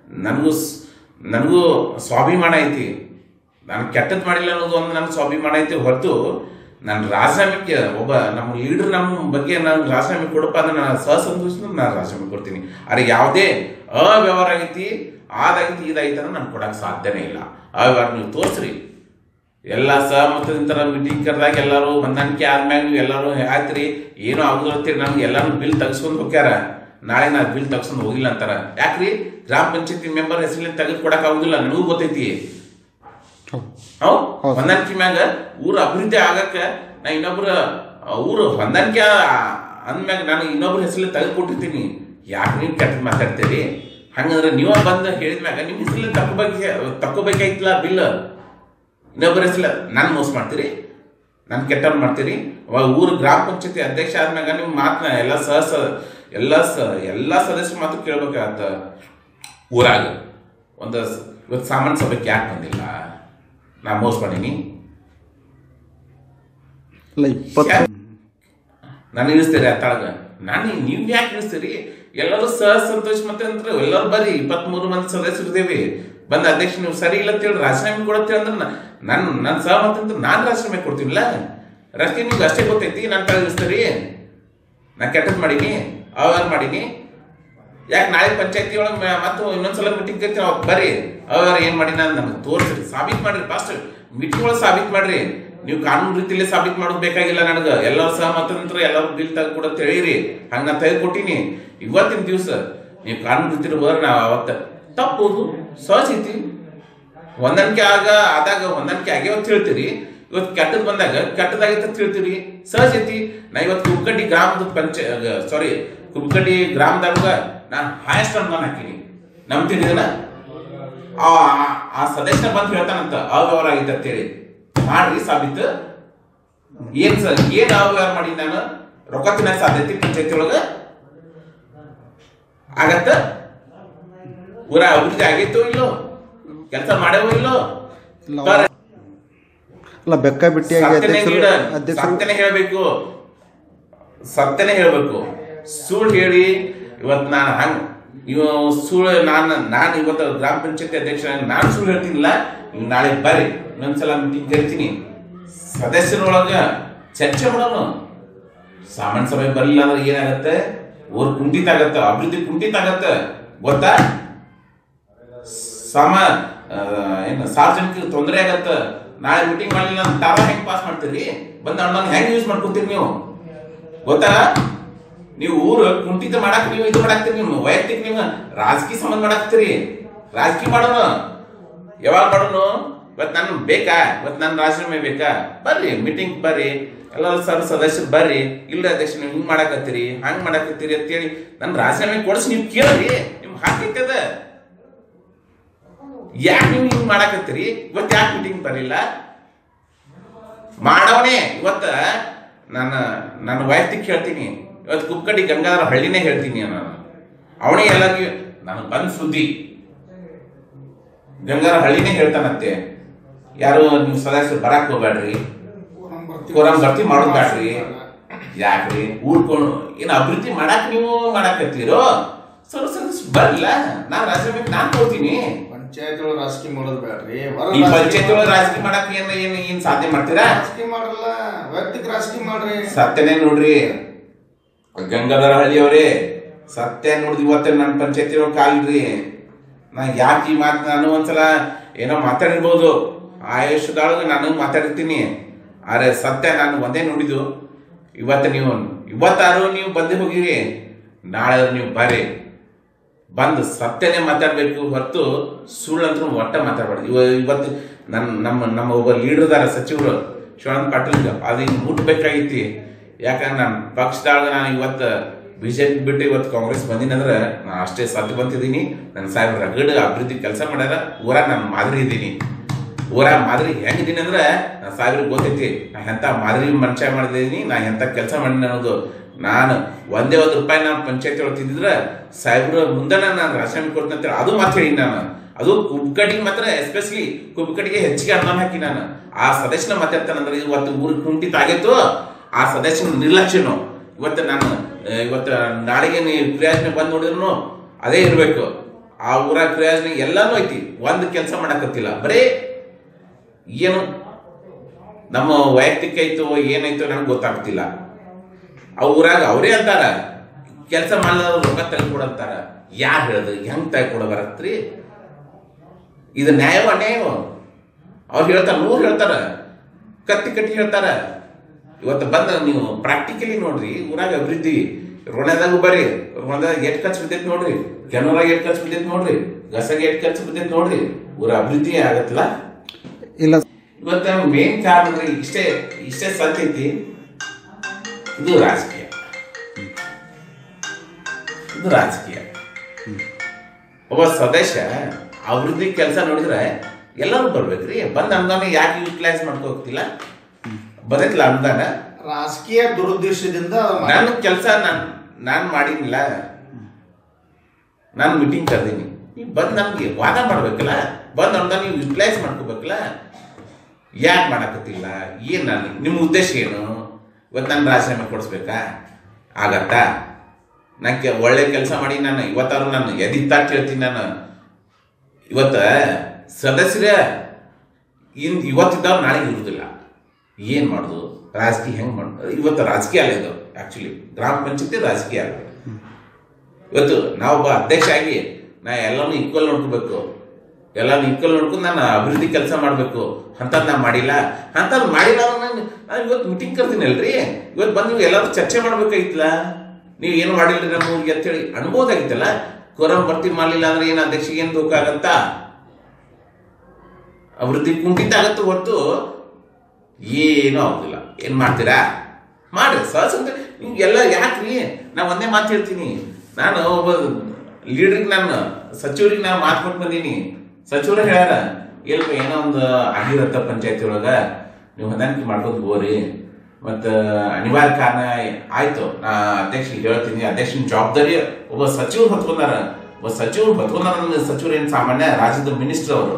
ನನಗೂ ಸ್ವಾಭಿಮಾನ ಐತಿ. ನಾನು ಕೆಟ್ಟದ್ದು ಮಾಡಿಲ್ಲ ಅನ್ನೋದು ಒಂದು ನನ್ನ ಸ್ವಾಭಿಮಾನ ಐತಿ ಹೊರತು ನಾನು ರಾಜೀನಾಮೆಗೆ ಒಬ್ಬ ನಮ್ಮ ಲೀಡರ್ ನಮ್ಮ ಬಗ್ಗೆ ನಾನು ರಾಜೀನಾಮೆ ಕೊಡಪ್ಪ ಅಂದ್ರೆ ನಾನು ಸಹಸಂತೋಷ ನಾನು ರಾಜೀನಾಮೆ ಕೊಡ್ತೀನಿ. ಆದರೆ ಯಾವುದೇ ಅವ್ಯವಹಾರ ಆಗೈತಿ ಅದಾಗೈತಿ ಇದಾಗೈತಿ ಅಂದ್ರೆ ನಾನು ಕೊಡಕ್ಕೆ ಸಾಧ್ಯನೇ ಇಲ್ಲ. ಅವ್ಯವಹಾರ ನೀವು ತೋರಿಸ್ರಿ. ಎಲ್ಲ ಸಹಮತದಿಂದ ಮೀಟಿಂಗ್ ಕರೆದಾಗ ಎಲ್ಲರೂ ಹೊಂದಾಣಿಕೆ ಆದ್ಮ್ಯಾಗ ನೀವು ಎಲ್ಲರೂ ಆಯ್ತ್ರಿ ಏನೋ ಆಗುದಿಲ್ಲ ನಮ್ಗೆ ಎಲ್ಲರೂ ಬಿಲ್ ತೆಗೆಸ್ಕೊಂಡು ಹೋಗ್ಯಾರ. ನಾಳೆ ನಾ ಬಿಲ್ ತೆಗೆಸ್ಕೊಂಡು ಹೋಗಿಲ್ಲ ಅಂತಾರ. ಯಾಕ್ರಿ ಗ್ರಾಮ ಪಂಚಾಯತಿ ಮೆಂಬರ್ ಹೆಸರಲ್ಲಿ ತೆಗೆದು ಕೊಡಕ್ ಆಗುದಿಲ್ಲ, ನನಗೂ ಗೊತ್ತೈತಿ. ಹೊಂದಾಣಿಕೆ ಮ್ಯಾಗ ಊರ ಅಭಿವೃದ್ಧಿ ಆಗಕ್ಕ ನಾ ಇನ್ನೊಬ್ರ ಊರು ಹೊಂದಾಣಿಕೆ ಅಂದ್ಮ್ಯಾಗ ನಾನು ಇನ್ನೊಬ್ರ ಹೆಸರಲ್ಲಿ ತೆಗೆದು ಕೊಟ್ಟಿರ್ತೀನಿ. ಯಾಕೆ ನೀವು ಕೆಟ್ಟ ಮಾತಾಡ್ತೀರಿ? ಹಂಗಂದ್ರೆ ನೀವ ಬಂದ ಹೇಳಿದ್ಮ್ಯಾಗ ನಿಮ್ ಹೆಸರಲ್ಲಿ ತಕ್ಕೋಬೇಕಾಯ್ತಿಲ್ಲ ಬಿಲ್. ಇನ್ನೊಬ್ಬರ ಹೆಸರು ನಾನು ಮೋಸ ಮಾಡ್ತೀರಿ, ನಾನು ಕೆಟ್ಟವ್ರು ಮಾಡ್ತೀರಿ. ಅವಾಗ ಊರು ಗ್ರಾಮ ಪಂಚಾಯತಿ ಅಧ್ಯಕ್ಷ ಆದ್ಮ್ಯಾಗ ನಿಮ್ ಮಾತನ್ನ ಎಲ್ಲ ಸದಸ್ಯರ ಮಾತು ಕೇಳ್ಬೇಕಾಗತ್ತ. ಊರಾಗ ಇವತ್ತು ಸಾಮಾನ್ಯ ಸಭೆಗೆ ಯಾಕೆ ಬಂದಿಲ್ಲ? ನಾ ಮೋಸ ಮಾಡೀನಿ? ನಾನು ಇಳಿಸ್ತೀರಿ ಅತ್ತಾಳಗ? ನೀವು ಯಾಕೆ ಇಳಿಸ್ತೀರಿ? ಎಲ್ಲರೂ ಸಂತೋಷ ಮತ್ತೆ ಅಂದ್ರೆ ಎಲ್ಲರೂ ಬರ್ರಿ, 23 ಮಂದಿ ಸದಸ್ಯರು ಇದ್ದೇವೆ. ಬಂದ ಅಧ್ಯಕ್ಷ ನೀವು ಸರಿ ಇಲ್ಲ ಅಂತೇಳಿ ರಾಜೀನಾಮೆ ಕೊಡತ್ತೇಳಿ ಅಂದ್ರೆ ನನ್ನ ಸಹಮತ ಅಂದ್ರೆ ನಾನು ರಾಜೀನಾಮೆ ಕೊಡ್ತೀನಿಲ್ಲ. ರಾಷ್ಟ್ರೀಯ ನಿಮ್ಗೆ ಅಷ್ಟೇ ಗೊತ್ತೈತಿ ನಾನು ಕಳಿಸ್ತೀರಿ. ನಾ ಕೆಟ್ಟದ್ ಮಾಡೀನಿ, ಅವ್ಯವಹಾರ ಮಾಡೀನಿ. ಯಾಕೆ ನಾಳೆ ಪಂಚಾಯತಿ ಒಳಗೆ ಮತ್ತು ಇನ್ನೊಂದ್ಸಲ ಮೀಟಿಂಗ್ ಕರಿತೀನಿ, ಅವಾಗ ಬರ್ರಿ ಅವ್ಯವಹಾರ ಏನ್ ಮಾಡಿ ನಾನು ನಮ್ಗೆ ತೋರಿಸ್ರಿ, ಸಾಬೀತ್ ಮಾಡ್ರಿ. ಫಾಸ್ಟ್ ಮೀಟಿಂಗ್ ಒಳಗೆ ಸಾಬೀತ್ ಮಾಡ್ರಿ. ನೀವು ಕಾನೂನು ರೀತಿಯಲ್ಲಿ ಸಾಬೀತ್ ಮಾಡೋದು ಬೇಕಾಗಿಲ್ಲ ನನಗೆ. ಎಲ್ಲರೂ ಸಹಮತ ನಂತರ ಎಲ್ಲರೂ ಬಿಲ್ ತೆಗೆದು ಕೊಡೋದು ಹೇಳಿರಿ, ಹಂಗ ನಾ ತೆಗೆದು ಕೊಟ್ಟಿನಿ. ಇವತ್ತಿನ ದಿವಸ ನೀವು ಕಾನೂನು ರೀತಿಯಲ್ಲಿ ಹೋದ್ರೆ ನಾವು ಅವತ್ತ ತಪ್ಪೋದು ಸಹಜ ಐತಿ. ಹೊಂದಾಣಿಕೆ ಆದಾಗ ಹೊಂದಾಣಿಕೆ ಆಗ್ಯಾವತ್ತು ಹೇಳ್ತೀರಿ, ಇವತ್ತು ಕೆಟ್ಟದ್ ಬಂದಾಗ ಕೆಟ್ಟದಾಗೈತೆ ಹೇಳ್ತೀರಿ, ಸಹಜ ಐತಿ. ನಾ ಇವತ್ತು ಕುಬ್ಕಡ್ಡಿ ಗ್ರಾಮದ ಕುಬ್ಕಡ್ಡಿ ಗ್ರಾಮದಾಗ ನಾನು ಹಾಯೆಸ್ಟ್ ಅನುದಾನ ಹಾಕಿನಿ. ನಂಬ್ತೀನಿ ಇದನ್ನ. ಆ ಸದಸ್ಯ ಬಂದು ಹೇಳ್ತಾನಂತ ಅವ್ಯವಹಾರ ಆಗಿತ್ತು ಅಂತೇಳಿ. ಮಾಡ್ರಿ ಸಾಬೀತು. ಏನ್ ಅವ್ಯವಹಾರ ಮಾಡಿ ನಾನು ರೊಕ್ಕ ತಿನ್ನೋ ಸಾಧ್ಯತೆ ಪಂಚಾಯತಿ ಒಳಗ ಆಗತ್ತ? ಊರ ಅಭಿವೃದ್ಧಿ ಆಗೈತೋ ಇಲ್ಲೋ? ಕೆಲಸ ಮಾಡ್ಯಾವೋ ಇಲ್ಲೋ? ಸತ್ಯನೇ ಹೇಳ್ಬೇಕು. ಸುಳ್ಳು ಹೇಳಿ ಇವತ್ತು ನಾನು ನಾನು ಇವತ್ತು ಗ್ರಾಮ ಪಂಚಾಯತಿ ಅಧ್ಯಕ್ಷ ನಾನು ಸುಳ್ಳು ಹೇಳ್ತೀನಿಲ್ಲ. ನೀವು ನಾಳೆ ಬರ್ರಿ, ಇನ್ನೊಂದ್ಸಲ ಮೀಟಿಂಗ್ ಕರಿತೀನಿ. ಸದಸ್ಯರೊಳಗ ಚರ್ಚೆ ಮಾಡೋಣ. ಸಾಮಾನ್ಯ ಸಭೆ ಬರಲಿಲ್ಲ ಅಂದ್ರೆ ಏನಾಗತ್ತೆ? ಊರು ಕುಂಠಿತ ಆಗತ್ತ, ಅಭಿವೃದ್ಧಿ ಕುಂಠಿತ ಆಗತ್ತ. ಗೊತ್ತಾ? ಸಾರ್ವಜನಿಕರಿಗೆ ತೊಂದರೆ ಆಗತ್ತ. ನಾಳೆ ಮೀಟಿಂಗ್ ಮಾಡಲಿಲ್ಲ ತಾವ ಹೆಂಗ್ ಪಾಸ್ ಮಾಡ್ತೀರಿ? ಬಂದ ಅಣ್ಣ ಹೆಂಗ್ ಯೂಸ್ ಮಾಡ್ಕೊತೀರಿ ನೀವು? ಗೊತ್ತಾ? ನೀವು ಊರು ಕುಂಠಿತ ಮಾಡಕ್ ನೀವು ಇದು ಮಾಡಾಕ್ತೀರಿ. ನೀವು ವೈಯಕ್ತಿಕ ನೀವು ರಾಜಕೀಯ ಸಂಬಂಧ ಮಾಡಾಕ್ತೀರಿ. ರಾಜಕೀಯ ಮಾಡೋಣ, ಯಾವಾಗ ಮಾಡೋಣ? ಇವತ್ತು ನಾನು ಬೇಕಾ? ಇವತ್ತು ನನ್ನ ರಾಜೀನಾಮೆ ಬೇಕಾ? ಬರ್ರಿ ಮೀಟಿಂಗ್ ಬರ್ರಿ, ಎಲ್ಲ ಸದಸ್ಯರು ಬರ್ರಿ. ಇಲ್ಲ ಅಧ್ಯಕ್ಷ ನೀವು ಹಿಂಗ್ ಮಾಡಾಕತ್ತೀರಿ, ಹಂಗ್ ಮಾಡಾಕತ್ತೀರಿ ಅಂತೇಳಿ ನನ್ನ ರಾಜೀನಾಮೆ ಕೊಡಿಸಿ ನೀವು ಕೇಳ್ರಿ. ನಿಮ್ಗೆ ಹಾಕಿತ್ತದ ಯಾಕೆ ನೀವು ಹಿಂಗ್ ಮಾಡಾಕತ್ತೀರಿ? ಇವತ್ತು ಯಾಕೆ ಮೀಟಿಂಗ್ ಬರಲಿಲ್ಲ? ಮಾಡವನೇ ಇವತ್ತ ನನ್ನ ವೈಯಕ್ತಿಕ ಹೇಳ್ತೀನಿ. ಇವತ್ತು ಕುಬ್ಕಡ್ಡಿ ಗಂಗಾಧರ ಹಳ್ಳಿನೇ ಹೇಳ್ತೀನಿ ನಾನು. ಅವನೇ ಎಲ್ಲರಿಗೂ ನಾನು ಬಂದ್ ಸುದ್ದಿ ಗಂಗಾಧರ ಹಳ್ಳಿನೇ ಹೇಳ್ತಾನಂತೆ. ಯಾರು ನೀವು ಸದಸ್ಯರು ಬರಾಕ್ ಹೋಗ್ಬೇಡ್ರಿ, ಕೋರಂ ಭರ್ತಿ ಮಾಡೋದ್ ಬ್ಯಾಡ್ರಿ. ಯಾಕ್ರಿ? ಊರ್ಕೊಂಡು ಏನ್ ಅಭಿವೃದ್ಧಿ ಮಾಡಾಕ್ ನೀವು ಮಾಡಾಕತ್ತೀರೋ? ಸದಸ್ಯರು ಬರಲ್ಲ, ನಾನ್ ರಾಜೀನಾಮೆ ನಾನ್ ಕೊಡ್ತೀನಿ. ಪಂಚಾಯತ್ ಒಳಗೆ ರಾಜಕೀಯ ಮಾಡೋದು ಬೇಡ್ರಿ. ಈ ಪಂಚಾಯತ್ ಒಳಗೆ ರಾಜಕೀಯ ಮಾಡಕ್ ಏನ್ ಸಾಧ್ಯ ಮಾಡ್ತೀರಾ? ರಾಜಕೀಯ ಮಾಡಲ್ಲ, ವೈಯಕ್ತಿಕ ರಾಜಕೀಯ ಮಾಡ್ರಿ. ಸತ್ಯನೇ ನೋಡ್ರಿ ಗಂಗಾಧರ ಹಳ್ಳಿಯವರೇ, ಸತ್ಯ ನೋಡಿದ್ ಇವತ್ತ ನನ್ನ ಪಂಚಾಯತಿ ಒಳಗೆ ಕಾಲಿಡ್ರಿ. ನಾ ಯಾಕೆ ಈ ಮಾತು ನಾನು ಒಂದ್ಸಲ ಏನೋ ಮಾತಾಡಿರ್ಬೋದು, ಆಯುಷ್ಯದೊಳಗೆ ನಾನು ಮಾತಾಡಿರ್ತೀನಿ. ಆದ್ರೆ ಸತ್ಯ ನಾನು ಒಂದೇ ನೋಡಿದ್ದು. ಇವತ್ತಾರು ನೀವು ಬಂದೇ ಹೋಗಿರಿ, ನಾಳೆ ನೀವು ಬರ್ರಿ. ಬಂದು ಸತ್ಯನೇ ಮಾತಾಡ್ಬೇಕು ಹೊರತು ಸುಳ್ಳಂತೂ ಒಟ್ಟ ಮಾತಾಡ್ಬಾರ್ದು. ಇವತ್ತು ನಮ್ಮ ಒಬ್ಬ ಲೀಡರ್ದಾರ ಸಚಿವರು ಶಿವಾನಂದ ಪಾಟೀಲ್, ಅದು ಮುಟ್ಬೇಕಾಗೈತಿ. ಯಾಕಂದ್ರೆ ನಾನು ಪಕ್ಷದಾಗ ನಾನು ಇವತ್ತು ಬಿಜೆಪಿ ಬಿಟ್ಟು ಇವತ್ತು ಕಾಂಗ್ರೆಸ್ ಬಂದಿನಂದ್ರೆ ನಾನು ಅಷ್ಟೇ ಸತ್ತು ಬಂತಿದ್ದೀನಿ. ನನ್ನ ಸಾಹೇಬ್ ರಗಡ್ ಅಭಿವೃದ್ಧಿ ಕೆಲಸ ಮಾಡ್ಯಾರ. ಊರಾಗ ನಾನು ಮಾದರಿ ಇದ್ದೀನಿ. ಊರಾಗ ಮಾದರಿ ಹೆಂಗಿದ್ದೀನಿ ಅಂದ್ರೆ ನನ್ನ ಸಾಹೇಬ್ರಿಗೆ ಗೊತ್ತೈತಿ ನಾ ಎಂಥ ಮಾದರಿ ಮನುಷ್ಯ ಮಾಡಿದ್ದೀನಿ, ನಾ ಎಂಥ ಕೆಲಸ ಮಾಡಿದ್ದೀನಿ ಅನ್ನೋದು. ನಾನು ಒಂದೇ ₹1 ನಾನು ಪಂಚಾಯತಿ ಒಳಗೆ ತಿಂದಿದ್ರೆ ಸಾಹೇಬ್ರ ಮುಂದೆ ನಾನು ರಾಜೀನಾಮೆ ಕೊಡ್ತೀನಿ ಅಂತೇಳಿ ಅದು ಮಾತು ಹೇಳಿ ನಾನು. ಅದು ಕುಬ್ಕಡಿಗೆ ಮಾತ್ರ ಎಸ್ಪೆಷಲಿ ಕುಬ್ಕಡಿಗೆ ಹೆಚ್ಚಿಗೆ ಅನುದಾನ ಹಾಕಿ ನಾನು ಆ ಸದಸ್ಯನ ಮಾತಾಡ್ತಾನಂದ್ರೆ ಇವತ್ತು ಊರಿಗೆ ಕುಂಠಿತ ಆಗೈತು ಆ ಸದಸ್ಯನ ನಿರ್ಲಕ್ಷ್ಯನು ಇವತ್ತು ನಾನು ಇವತ್ತು ನಾಳೆಗೆ ನೀವು ಕ್ರಿಯಾಜನೆ ಬಂದ್ ನೋಡಿದ್ರು ಅದೇ ಇರ್ಬೇಕು ಆ ಊರ ಕ್ರಿಯಾಜನೆ ಎಲ್ಲಾನು ಐತಿ ಒಂದು ಕೆಲಸ ಮಾಡಕತ್ತಿಲ್ಲ ಬರೇ ಏನು ನಮ್ಮ ವೈಯಕ್ತಿಕ ಐತೋ ಏನಾಯ್ತೋ ನನಗೆ ಗೊತ್ತಾಗ್ತಿಲ್ಲ ಆ ಊರಾಗ ಅವರೇ ಅಂತಾರ ಕೆಲಸ ಮಾಡಲಾರ ರೊಕ್ಕ ತೆಗೆದುಕೊಡಂತಾರ ಯಾರು ಹೇಳದು ಹೆಂಗ್ ತೆಗೆದುಕೊಡ ಬರತ್ರಿ ಇದು ನ್ಯಾಯವ ಅನ್ಯಾಯವ ಅವ್ರು ಹೇಳ್ತಾರ 100 ಹೇಳ್ತಾರ ಕಟ್ಟಿ ಹೇಳ್ತಾರ ಇವತ್ತು ಬಂದ ನೀವು ಪ್ರಾಕ್ಟಿಕಲಿ ನೋಡ್ರಿ ಊರಾಗ ಅಭಿವೃದ್ಧಿ ರೋಣದಾಗೂ ಬರ್ರಿ ರೋಣದಾಗ ಎಟ್ ಖರ್ಚು ಬಿದ್ದೈತಿ ನೋಡ್ರಿ ಕೆನೂರಾಗ ಎಟ್ ಖರ್ಚು ಬಿದ್ದೈತಿ ನೋಡ್ರಿ ಗಸಗೆ ಎಟ್ ಖರ್ಚು ಬಿದ್ದೈತಿ ನೋಡ್ರಿ ಊರ ಅಭಿವೃದ್ಧಿ ಆಗತ್ತಲ್ಲ ಇಲ್ಲ ಇವತ್ತ ಮೇನ್ ಕಾರಣ ಅಂದ್ರೆ ಇಷ್ಟೇ ಸತ್ಯೈತಿ ಇದು ರಾಜಕೀಯ ಒಬ್ಬ ಸದಸ್ಯ ಅಭಿವೃದ್ಧಿ ಕೆಲಸ ನೋಡಿದ್ರೆ ಎಲ್ಲರೂ ಬರ್ಬೇಕ್ರಿ ಬಂದ ಅನುದಾನ ಯಾಕೆ ಯೂಟಿಲೈಸ್ ಮಾಡ್ಕೋಗ್ತಿಲ್ಲ ಬದಕ್ಲ ಅನುದಾನ ರಾಜಕೀಯ ದುರುದ್ದೇಶದಿಂದ ನನ್ನ ಕೆಲಸ ನಾನು ಮಾಡಿನಿಲ್ಲ ನಾನು ಮೀಟಿಂಗ್ ಕರೆದೀನಿ ನೀವು ಬಂದು ನಮ್ಗೆ ವಾದ ಮಾಡ್ಬೇಕಲ್ಲ ಬಂದು ಅನುದಾನ ನೀವು ಯೂಟಿಲೈಸ್ ಮಾಡ್ಕೋಬೇಕಲ್ಲ ಯಾಕೆ ಮಾಡಕತ್ತಿಲ್ಲ ಏನ್ ನಾನು ನಿಮ್ಮ ಉದ್ದೇಶ ಏನು ಇವತ್ತು ನಾನು ರಾಜೀನಾಮೆ ಕೊಡಿಸ್ಬೇಕಾ ಆಗತ್ತಾ ನಂಗೆ ಒಳ್ಳೆ ಕೆಲಸ ಮಾಡಿ ನಾನು ಇವತ್ತಾರು ನಾನು ಎದಿತ್ತಾಟ್ ಹೇಳ್ತೀನಿ ನಾನು ಇವತ್ತ ಸದಸ್ಯರ ಇವತ್ತಿದ್ದವ್ರು ನಾಳೆಗೆ ಇರುವುದಿಲ್ಲ ಏನ್ ಮಾಡುದು ರಾಜಕೀಯ ಹೆಂಗ್ ಮಾಡೋದು ಇವತ್ತು ರಾಜಕೀಯ ಅಲ್ಲ ಇದು ಆಕ್ಚುಲಿ ಗ್ರಾಮ ಪಂಚಾಯತಿ ರಾಜಕೀಯ ಅಲ್ಲ ಇವತ್ತು ನಾವೊಬ್ಬ ಅಧ್ಯಕ್ಷ ಆಗಿ ನಾ ಎಲ್ಲಾನು ಈಕ್ವಲ್ ನೋಡ್ಕೋಬೇಕು ಎಲ್ಲಾನು ಈಕ್ವಲ್ ನೋಡ್ಕೊಂಡು ನಾನು ಅಭಿವೃದ್ಧಿ ಕೆಲಸ ಮಾಡ್ಬೇಕು ಅಂತದ್ ನಾ ಮಾಡಿಲ್ಲ ಅಂತದ್ ಮಾಡಿಲ್ಲ ನಾನು ಇವತ್ತು ಮೀಟಿಂಗ್ ಕರ್ತೀನಿ ಅಲ್ರಿ ಇವತ್ತು ಬಂದು ನೀವು ಎಲ್ಲಾರು ಚರ್ಚೆ ಮಾಡ್ಬೇಕಾಗಿತ್ತಲ್ಲ ನೀವು ಏನು ಮಾಡಿಲ್ರಿ ನಮ್ಮ ಊರಿಗೆ ಅಂತೇಳಿ ಅನ್ಬೋದಾಗಿತ್ತಲ್ಲ ಕೋರಂ ಭರ್ತಿ ಮಾಡ್ಲಿಲ್ಲ ಅಂದ್ರೆ ಏನ್ ಅಧ್ಯಕ್ಷಿಗೆ ಏನ್ ಧೋಕ ಆಗತ್ತ ಅಭಿವೃದ್ಧಿ ಕುಂಠಿತ ಆಗತ್ತ ಹೊರತು ಏನೂ ಆಗುದಿಲ್ಲ ಏನ್ ಮಾಡ್ತೀರಾ ಮಾಡ್ರಿ ಸಹಜ ನಿಮ್ಗೆಲ್ಲ ಯಾಕ್ರಿ ನಾ ಒಂದೇ ಮಾತು ಹೇಳ್ತೀನಿ ನಾನು ಒಬ್ಬ ಲೀಡ್ರಿಗೆ ನಾನು ಸಚಿವರಿಗೆ ನಾನು ಮಾತು ಕೊಟ್ಟು ಬಂದೀನಿ ಸಚಿವರು ಹೇಳ್ಯಾರ ಇಲ್ಪ ಏನೋ ಒಂದು ಆಗಿರತ್ತ ಪಂಚಾಯತಿ ಒಳಗ ನೀವು ಹೊಂದಾಣಿಕೆ ಮಾಡ್ಕೊಂಡು ಹೋಗ್ರಿ ಮತ್ತ ಅನಿವಾರ್ಯ ಕಾರಣ ಆಯ್ತು ನಾ ಅಧ್ಯಕ್ಷರಿಗೆ ಹೇಳ್ತೀನಿ ಅಧ್ಯಕ್ಷನ ಜವಾಬ್ದಾರಿ ಒಬ್ಬ ಸಚಿವರು ಹೊತ್ಕೊಂಡಾರ ಸಚಿವರು ಏನ್ ಸಾಮಾನ್ಯ ರಾಜ್ಯದ ಮಿನಿಸ್ಟರ್ ಅವರು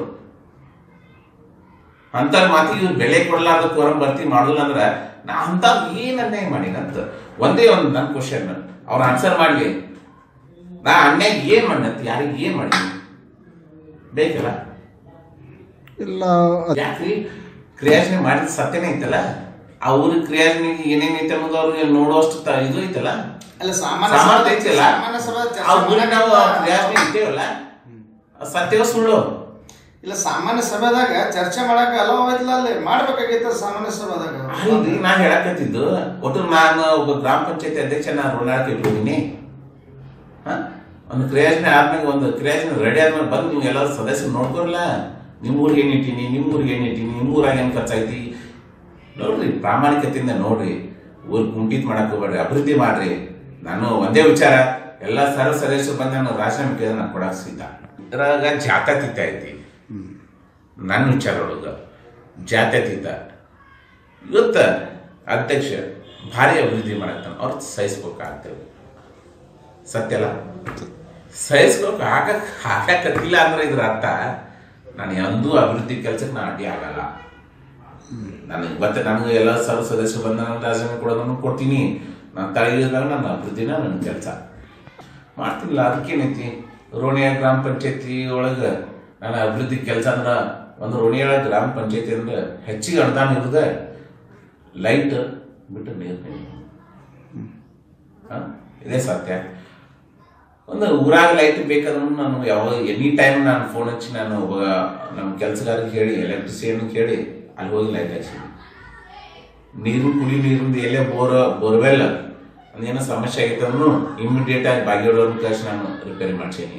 ಅಂತ ಮಾತಿಗೆ ಇವ್ರು ಬೆಲೆ ಕೊಡ್ಲಾರ್ದ ಕೋರಂ ಭರ್ತಿ ಮಾಡುದಿಲ್ಲ ಅಂದ್ರ ನಾ ಅಂತ ಏನ್ ಅನ್ಯಾಯ ಮಾಡಿನಂತ ಒಂದೇ ಒಂದು ನನ್ ಕ್ವಶನ್ ಅವ್ರ ಆನ್ಸರ್ ಮಾಡ್ಲಿ ನಾ ಅನ್ಯಾಯ ಏನ್ ಮಾಡಿನಂತ ಯಾರಿಗೆ ಏನ್ ಮಾಡಿ ಬೇಕಲ್ಲ ಇಲ್ಲ ಯಾಕ್ರಿ ಕ್ರಿಯಾಜನೆ ಮಾಡಿದ ಸತ್ಯನೇ ಐತಲ್ಲ ಅವ್ರ ಕ್ರಿಯಾಜನೆಗೆ ಏನೇನೈತೆ ಅನ್ನೋದು ಅವ್ರಿಗೆ ನೋಡುವಷ್ಟು ಇದು ಐತಲ್ಲ ಅಲ್ಲ ಸಾಮರ್ಥ್ಯ ಐತಲ್ಲ ನಾವು ಕ್ರಿಯಾಜನೆ ಇದ್ದೇವಲ್ಲ ಸತ್ಯವ ಸುಳ್ಳು ಇಲ್ಲ ಸಾಮಾನ್ಯ ಸಭೆದಾಗ ಚರ್ಚೆ ಮಾಡಕ ಅಲೋ ಐತಲ್ಲ ಅಲ್ಲಿ ಮಾಡ್ಬೇಕಾಗಿತ್ತ ಸಾಮಾನ್ಯ ಸಭೆದಾಗ ಅಲ್ರಿ ನಾ ಹೇಳಕತ್ತಿದ್ದು ಒಟ್ಟು ನಾನು ಒಬ್ಬ ಗ್ರಾಮ ಪಂಚಾಯತಿ ಅಧ್ಯಕ್ಷ ನಾನು ಋಣಾಳಕ್ಕೆ ಇಟ್ಕೊಂಡಿನಿ ಒಂದು ಕ್ರಿಯಾಜನೆ ಆದ್ಮೇಲೆ ಒಂದು ಕ್ರಿಯಾಜನೆ ರೆಡಿ ಆದ್ಮೇಲೆ ಬಂದು ನೀವು ಎಲ್ಲ ಸದಸ್ಯರು ನೋಡ್ಕೊಲ್ಲ ನಿಮ್ಮೂರಿಗೆ ಏನಿಟ್ಟೀನಿ ನಿಮ್ಮೂರಾಗ ಏನ್ ಖರ್ಚಾಯ್ತಿ ನೋಡ್ರಿ ಪ್ರಾಮಾಣಿಕತೆಯಿಂದ ನೋಡ್ರಿ ಊರ್ ಕುಂಠಿತ ಮಾಡಕ್ ಹೋಗ್ಬೇಡ್ರಿ ಅಭಿವೃದ್ಧಿ ಮಾಡ್ರಿ ನಾನು ಒಂದೇ ವಿಚಾರ ಎಲ್ಲ ಸರ್ವ ಸದಸ್ಯರು ಬಂದ ನಾನು ರಾಜೀನಾಮೆ ಕೇಳಿದ್ರೆ ನಾನು ಕೊಡಕ್ ಸಿದ್ಧ ಇದ್ರಾಗ ಜಾತ್ಯತೀತ ಐತಿ ನನ್ನ ವಿಚಾರ ಒಳಗ ಜಾತ್ಯತೀತ ಇವತ್ತ ಅಧ್ಯಕ್ಷ ಭಾರಿ ಅಭಿವೃದ್ಧಿ ಮಾಡತ್ತಾನ ಅವ್ರ ಸಹಿಸ್ಬೇಕಾಗ್ತೇವೆ ಸತ್ಯಲ್ಲ ಸಹಿಸ್ಬೇಕು ಹಾಕತ್ತಿಲ್ಲ ಅಂದ್ರೆ ಇದ್ರ ಅರ್ಥ ನಾನು ಎಂದೂ ಅಭಿವೃದ್ಧಿ ಕೆಲ್ಸಕ್ಕೆ ನಾನು ಅಡ್ಡಿ ಆಗಲ್ಲ ನನಗೆ ಮತ್ತೆ ನನಗೆ ಎಲ್ಲ ಸರ್ವ ಸದಸ್ಯರು ಬಂದ ನಾನು ರಾಜೀನಾಮೆ ಕೊಡೋದನ್ನು ಕೊಡ್ತೀನಿ ನಾನು ತಳಗಿದಾಗ ನನ್ನ ಅಭಿವೃದ್ಧಿನ ನನ್ನ ಕೆಲಸ ಮಾಡ್ತಿಲ್ಲ ಅದಕ್ಕೇನೈತಿ ರೋಣಿಯ ಗ್ರಾಮ ಪಂಚಾಯತಿ ಒಳಗೆ ನನ್ನ ಅಭಿವೃದ್ಧಿ ಕೆಲಸ ಅಂದ್ರೆ ಒಂದು ರೋಣಿಯ ಗ್ರಾಮ ಪಂಚಾಯತಿ ಅಂದ್ರೆ ಹೆಚ್ಚಿಗೆ ಅನುದಾನ ಇರುದ ಲೈಟ್ ಬಿಟ್ಟು ನೀರು ಇದೇ ಸತ್ಯ ಒಂದು ಊರಾಗ ಲೈಟ್ ಬೇಕಾದ್ರೂ ನಾನು ಯಾವಾಗ ಎನಿ ಟೈಮ್ ನಾನು ಫೋನ್ ಹಚ್ಚಿ ನಾನು ನಮ್ಮ ಕೆಲಸಗಾರಿಗೆ ಹೇಳಿ ಎಲೆಕ್ಟ್ರಿಸಿಯನ್ ಕೇಳಿ ಅಲ್ಲಿ ಹೋಗಿ ಲೈಟ್ ಹಾಕ್ಸಿನಿ ನೀರು ಕುಡಿ ನೀರಿಂದ ಎಲ್ಲೇ ಬೋರ್ವೆಲ್ ಅದೇನೋ ಸಮಸ್ಯೆ ಆಗೈತೆ ಅಂದ್ರೂ ಇಮಿಡಿಯೇಟ್ ಆಗಿ ಬಾಗಿಲೋರ್ನ ಕಳಿಸಿ ನಾನು ರಿಪೇರಿ ಮಾಡ್ಸೀನಿ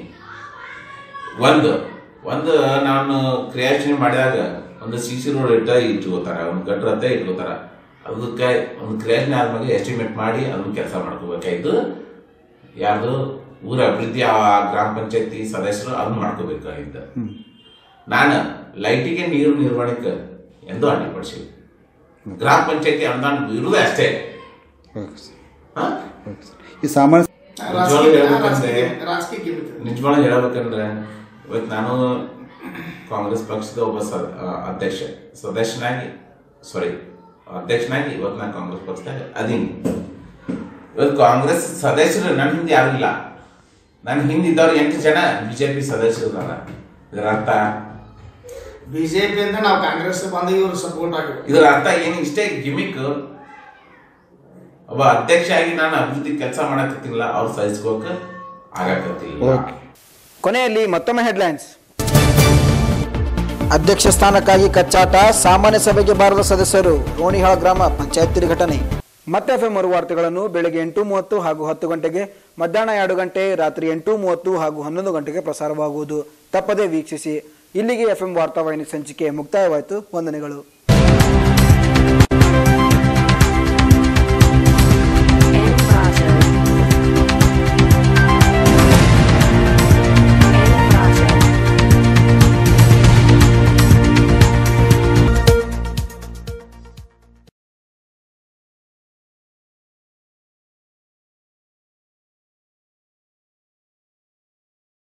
ಒಂದು ನಾನು ಕ್ರಿಯಾಜನೆ ಮಾಡಿದಾಗ ಒಂದು CC ರೋಡ್ ಇಟ್ಕೋತಾರ ಒಂದು ಗಟ್ರ ಅಂತ ಇಟ್ಕೋತಾರ ಅದಕ್ಕೆ ಒಂದು ಕ್ರಿಯಾಜನೆ ಆದ್ಮೇಲೆ ಎಸ್ಟಿಮೇಟ್ ಮಾಡಿ ಅದನ್ನ ಕೆಲಸ ಮಾಡ್ಕೋಬೇಕಾಯ್ತು ಯಾರ್ದು ಊರ ಅಭಿವೃದ್ಧಿ ಆ ಗ್ರಾಮ ಪಂಚಾಯತಿ ಸದಸ್ಯರು ಅದನ್ನ ಮಾಡ್ಕೋಬೇಕಾಗಿದ್ದ ನಾನು ಲೈಟಿಗೆ ನೀರು ನಿರ್ವಹಣೆಗೆ ಎಂದು ಅಡ್ಡಿಪಡಿಸಿ ಗ್ರಾಮ ಪಂಚಾಯತಿ ಅನುದಾನ ಇರುವುದೇ ಅಷ್ಟೇ ಈ ಸಾಮಾನ್ಯ ನಿಜವಾಳ ಹೇಳ್ಬೇಕಂದ್ರೆ ಇವತ್ತು ನಾನು ಕಾಂಗ್ರೆಸ್ ಪಕ್ಷದ ಒಬ್ಬ ಅಧ್ಯಕ್ಷನಾಗಿ ಇವತ್ತು ನಾನು ಕಾಂಗ್ರೆಸ್ ಪಕ್ಷದಾಗ ಅದೀನಿ. ಇವತ್ತು ಕಾಂಗ್ರೆಸ್ ಸದಸ್ಯರು ನನ್ನ ಹಿಂದೆ ಯಾರು ಇಲ್ಲ. ನನ್ನ ಹಿಂದೆ ಇದ್ದವ್ರು 8 ಜನ ಬಿಜೆಪಿ ಸದಸ್ಯರು ಇದಾರ. ಇದರ ಅರ್ಥ ಬಿಜೆಪಿ ಅಂದ್ರೆ ನಾವು ಕಾಂಗ್ರೆಸ್ ಬಂದ ಇವರು ಸಪೋರ್ಟ್ ಆಗಿ. ಇದರ ಅರ್ಥ ಏನು? ಇಷ್ಟೇ ಗಿಮಿಕ್. ಒಬ್ಬ ಅಧ್ಯಕ್ಷ ಆಗಿ ನಾನು ಅಭಿವೃದ್ಧಿ ಕೆಲಸ ಮಾಡಕತ್ತಿಲ್ಲ, ಅವ್ರು ಸಹಿಸ್ಕೋಕ ಆಗಕತ್ತಿಲ್ಲ. ಕೊನೆಯಲ್ಲಿ ಮತ್ತೊಮ್ಮೆ ಹೆಡ್ಲೈನ್ಸ್. ಅಧ್ಯಕ್ಷ ಸ್ಥಾನಕ್ಕಾಗಿ ಕಚ್ಚಾಟ, ಸಾಮಾನ್ಯ ಸಭೆಗೆ ಬಾರದ ಸದಸ್ಯರು, ರೋಣಿಹಾಳ ಗ್ರಾಮ ಪಂಚಾಯತ್ ಘಟನೆ. ಮತ್ತೆ ಎಫ್ಎಂ ವಾರ್ತೆಗಳನ್ನು ಬೆಳಗ್ಗೆ 8:30 ಹಾಗೂ 10 ಗಂಟೆಗೆ, ಮಧ್ಯಾಹ್ನ 2 ಗಂಟೆ, ರಾತ್ರಿ 8:30 ಹಾಗೂ 11 ಗಂಟೆಗೆ ಪ್ರಸಾರವಾಗುವುದು. ತಪ್ಪದೇ ವೀಕ್ಷಿಸಿ. ಇಲ್ಲಿಗೆ ಎಫ್ಎಂ ವಾರ್ತಾವಾಹಿನಿ ಸಂಚಿಕೆ ಮುಕ್ತಾಯವಾಯಿತು. ವಂದನೆಗಳು.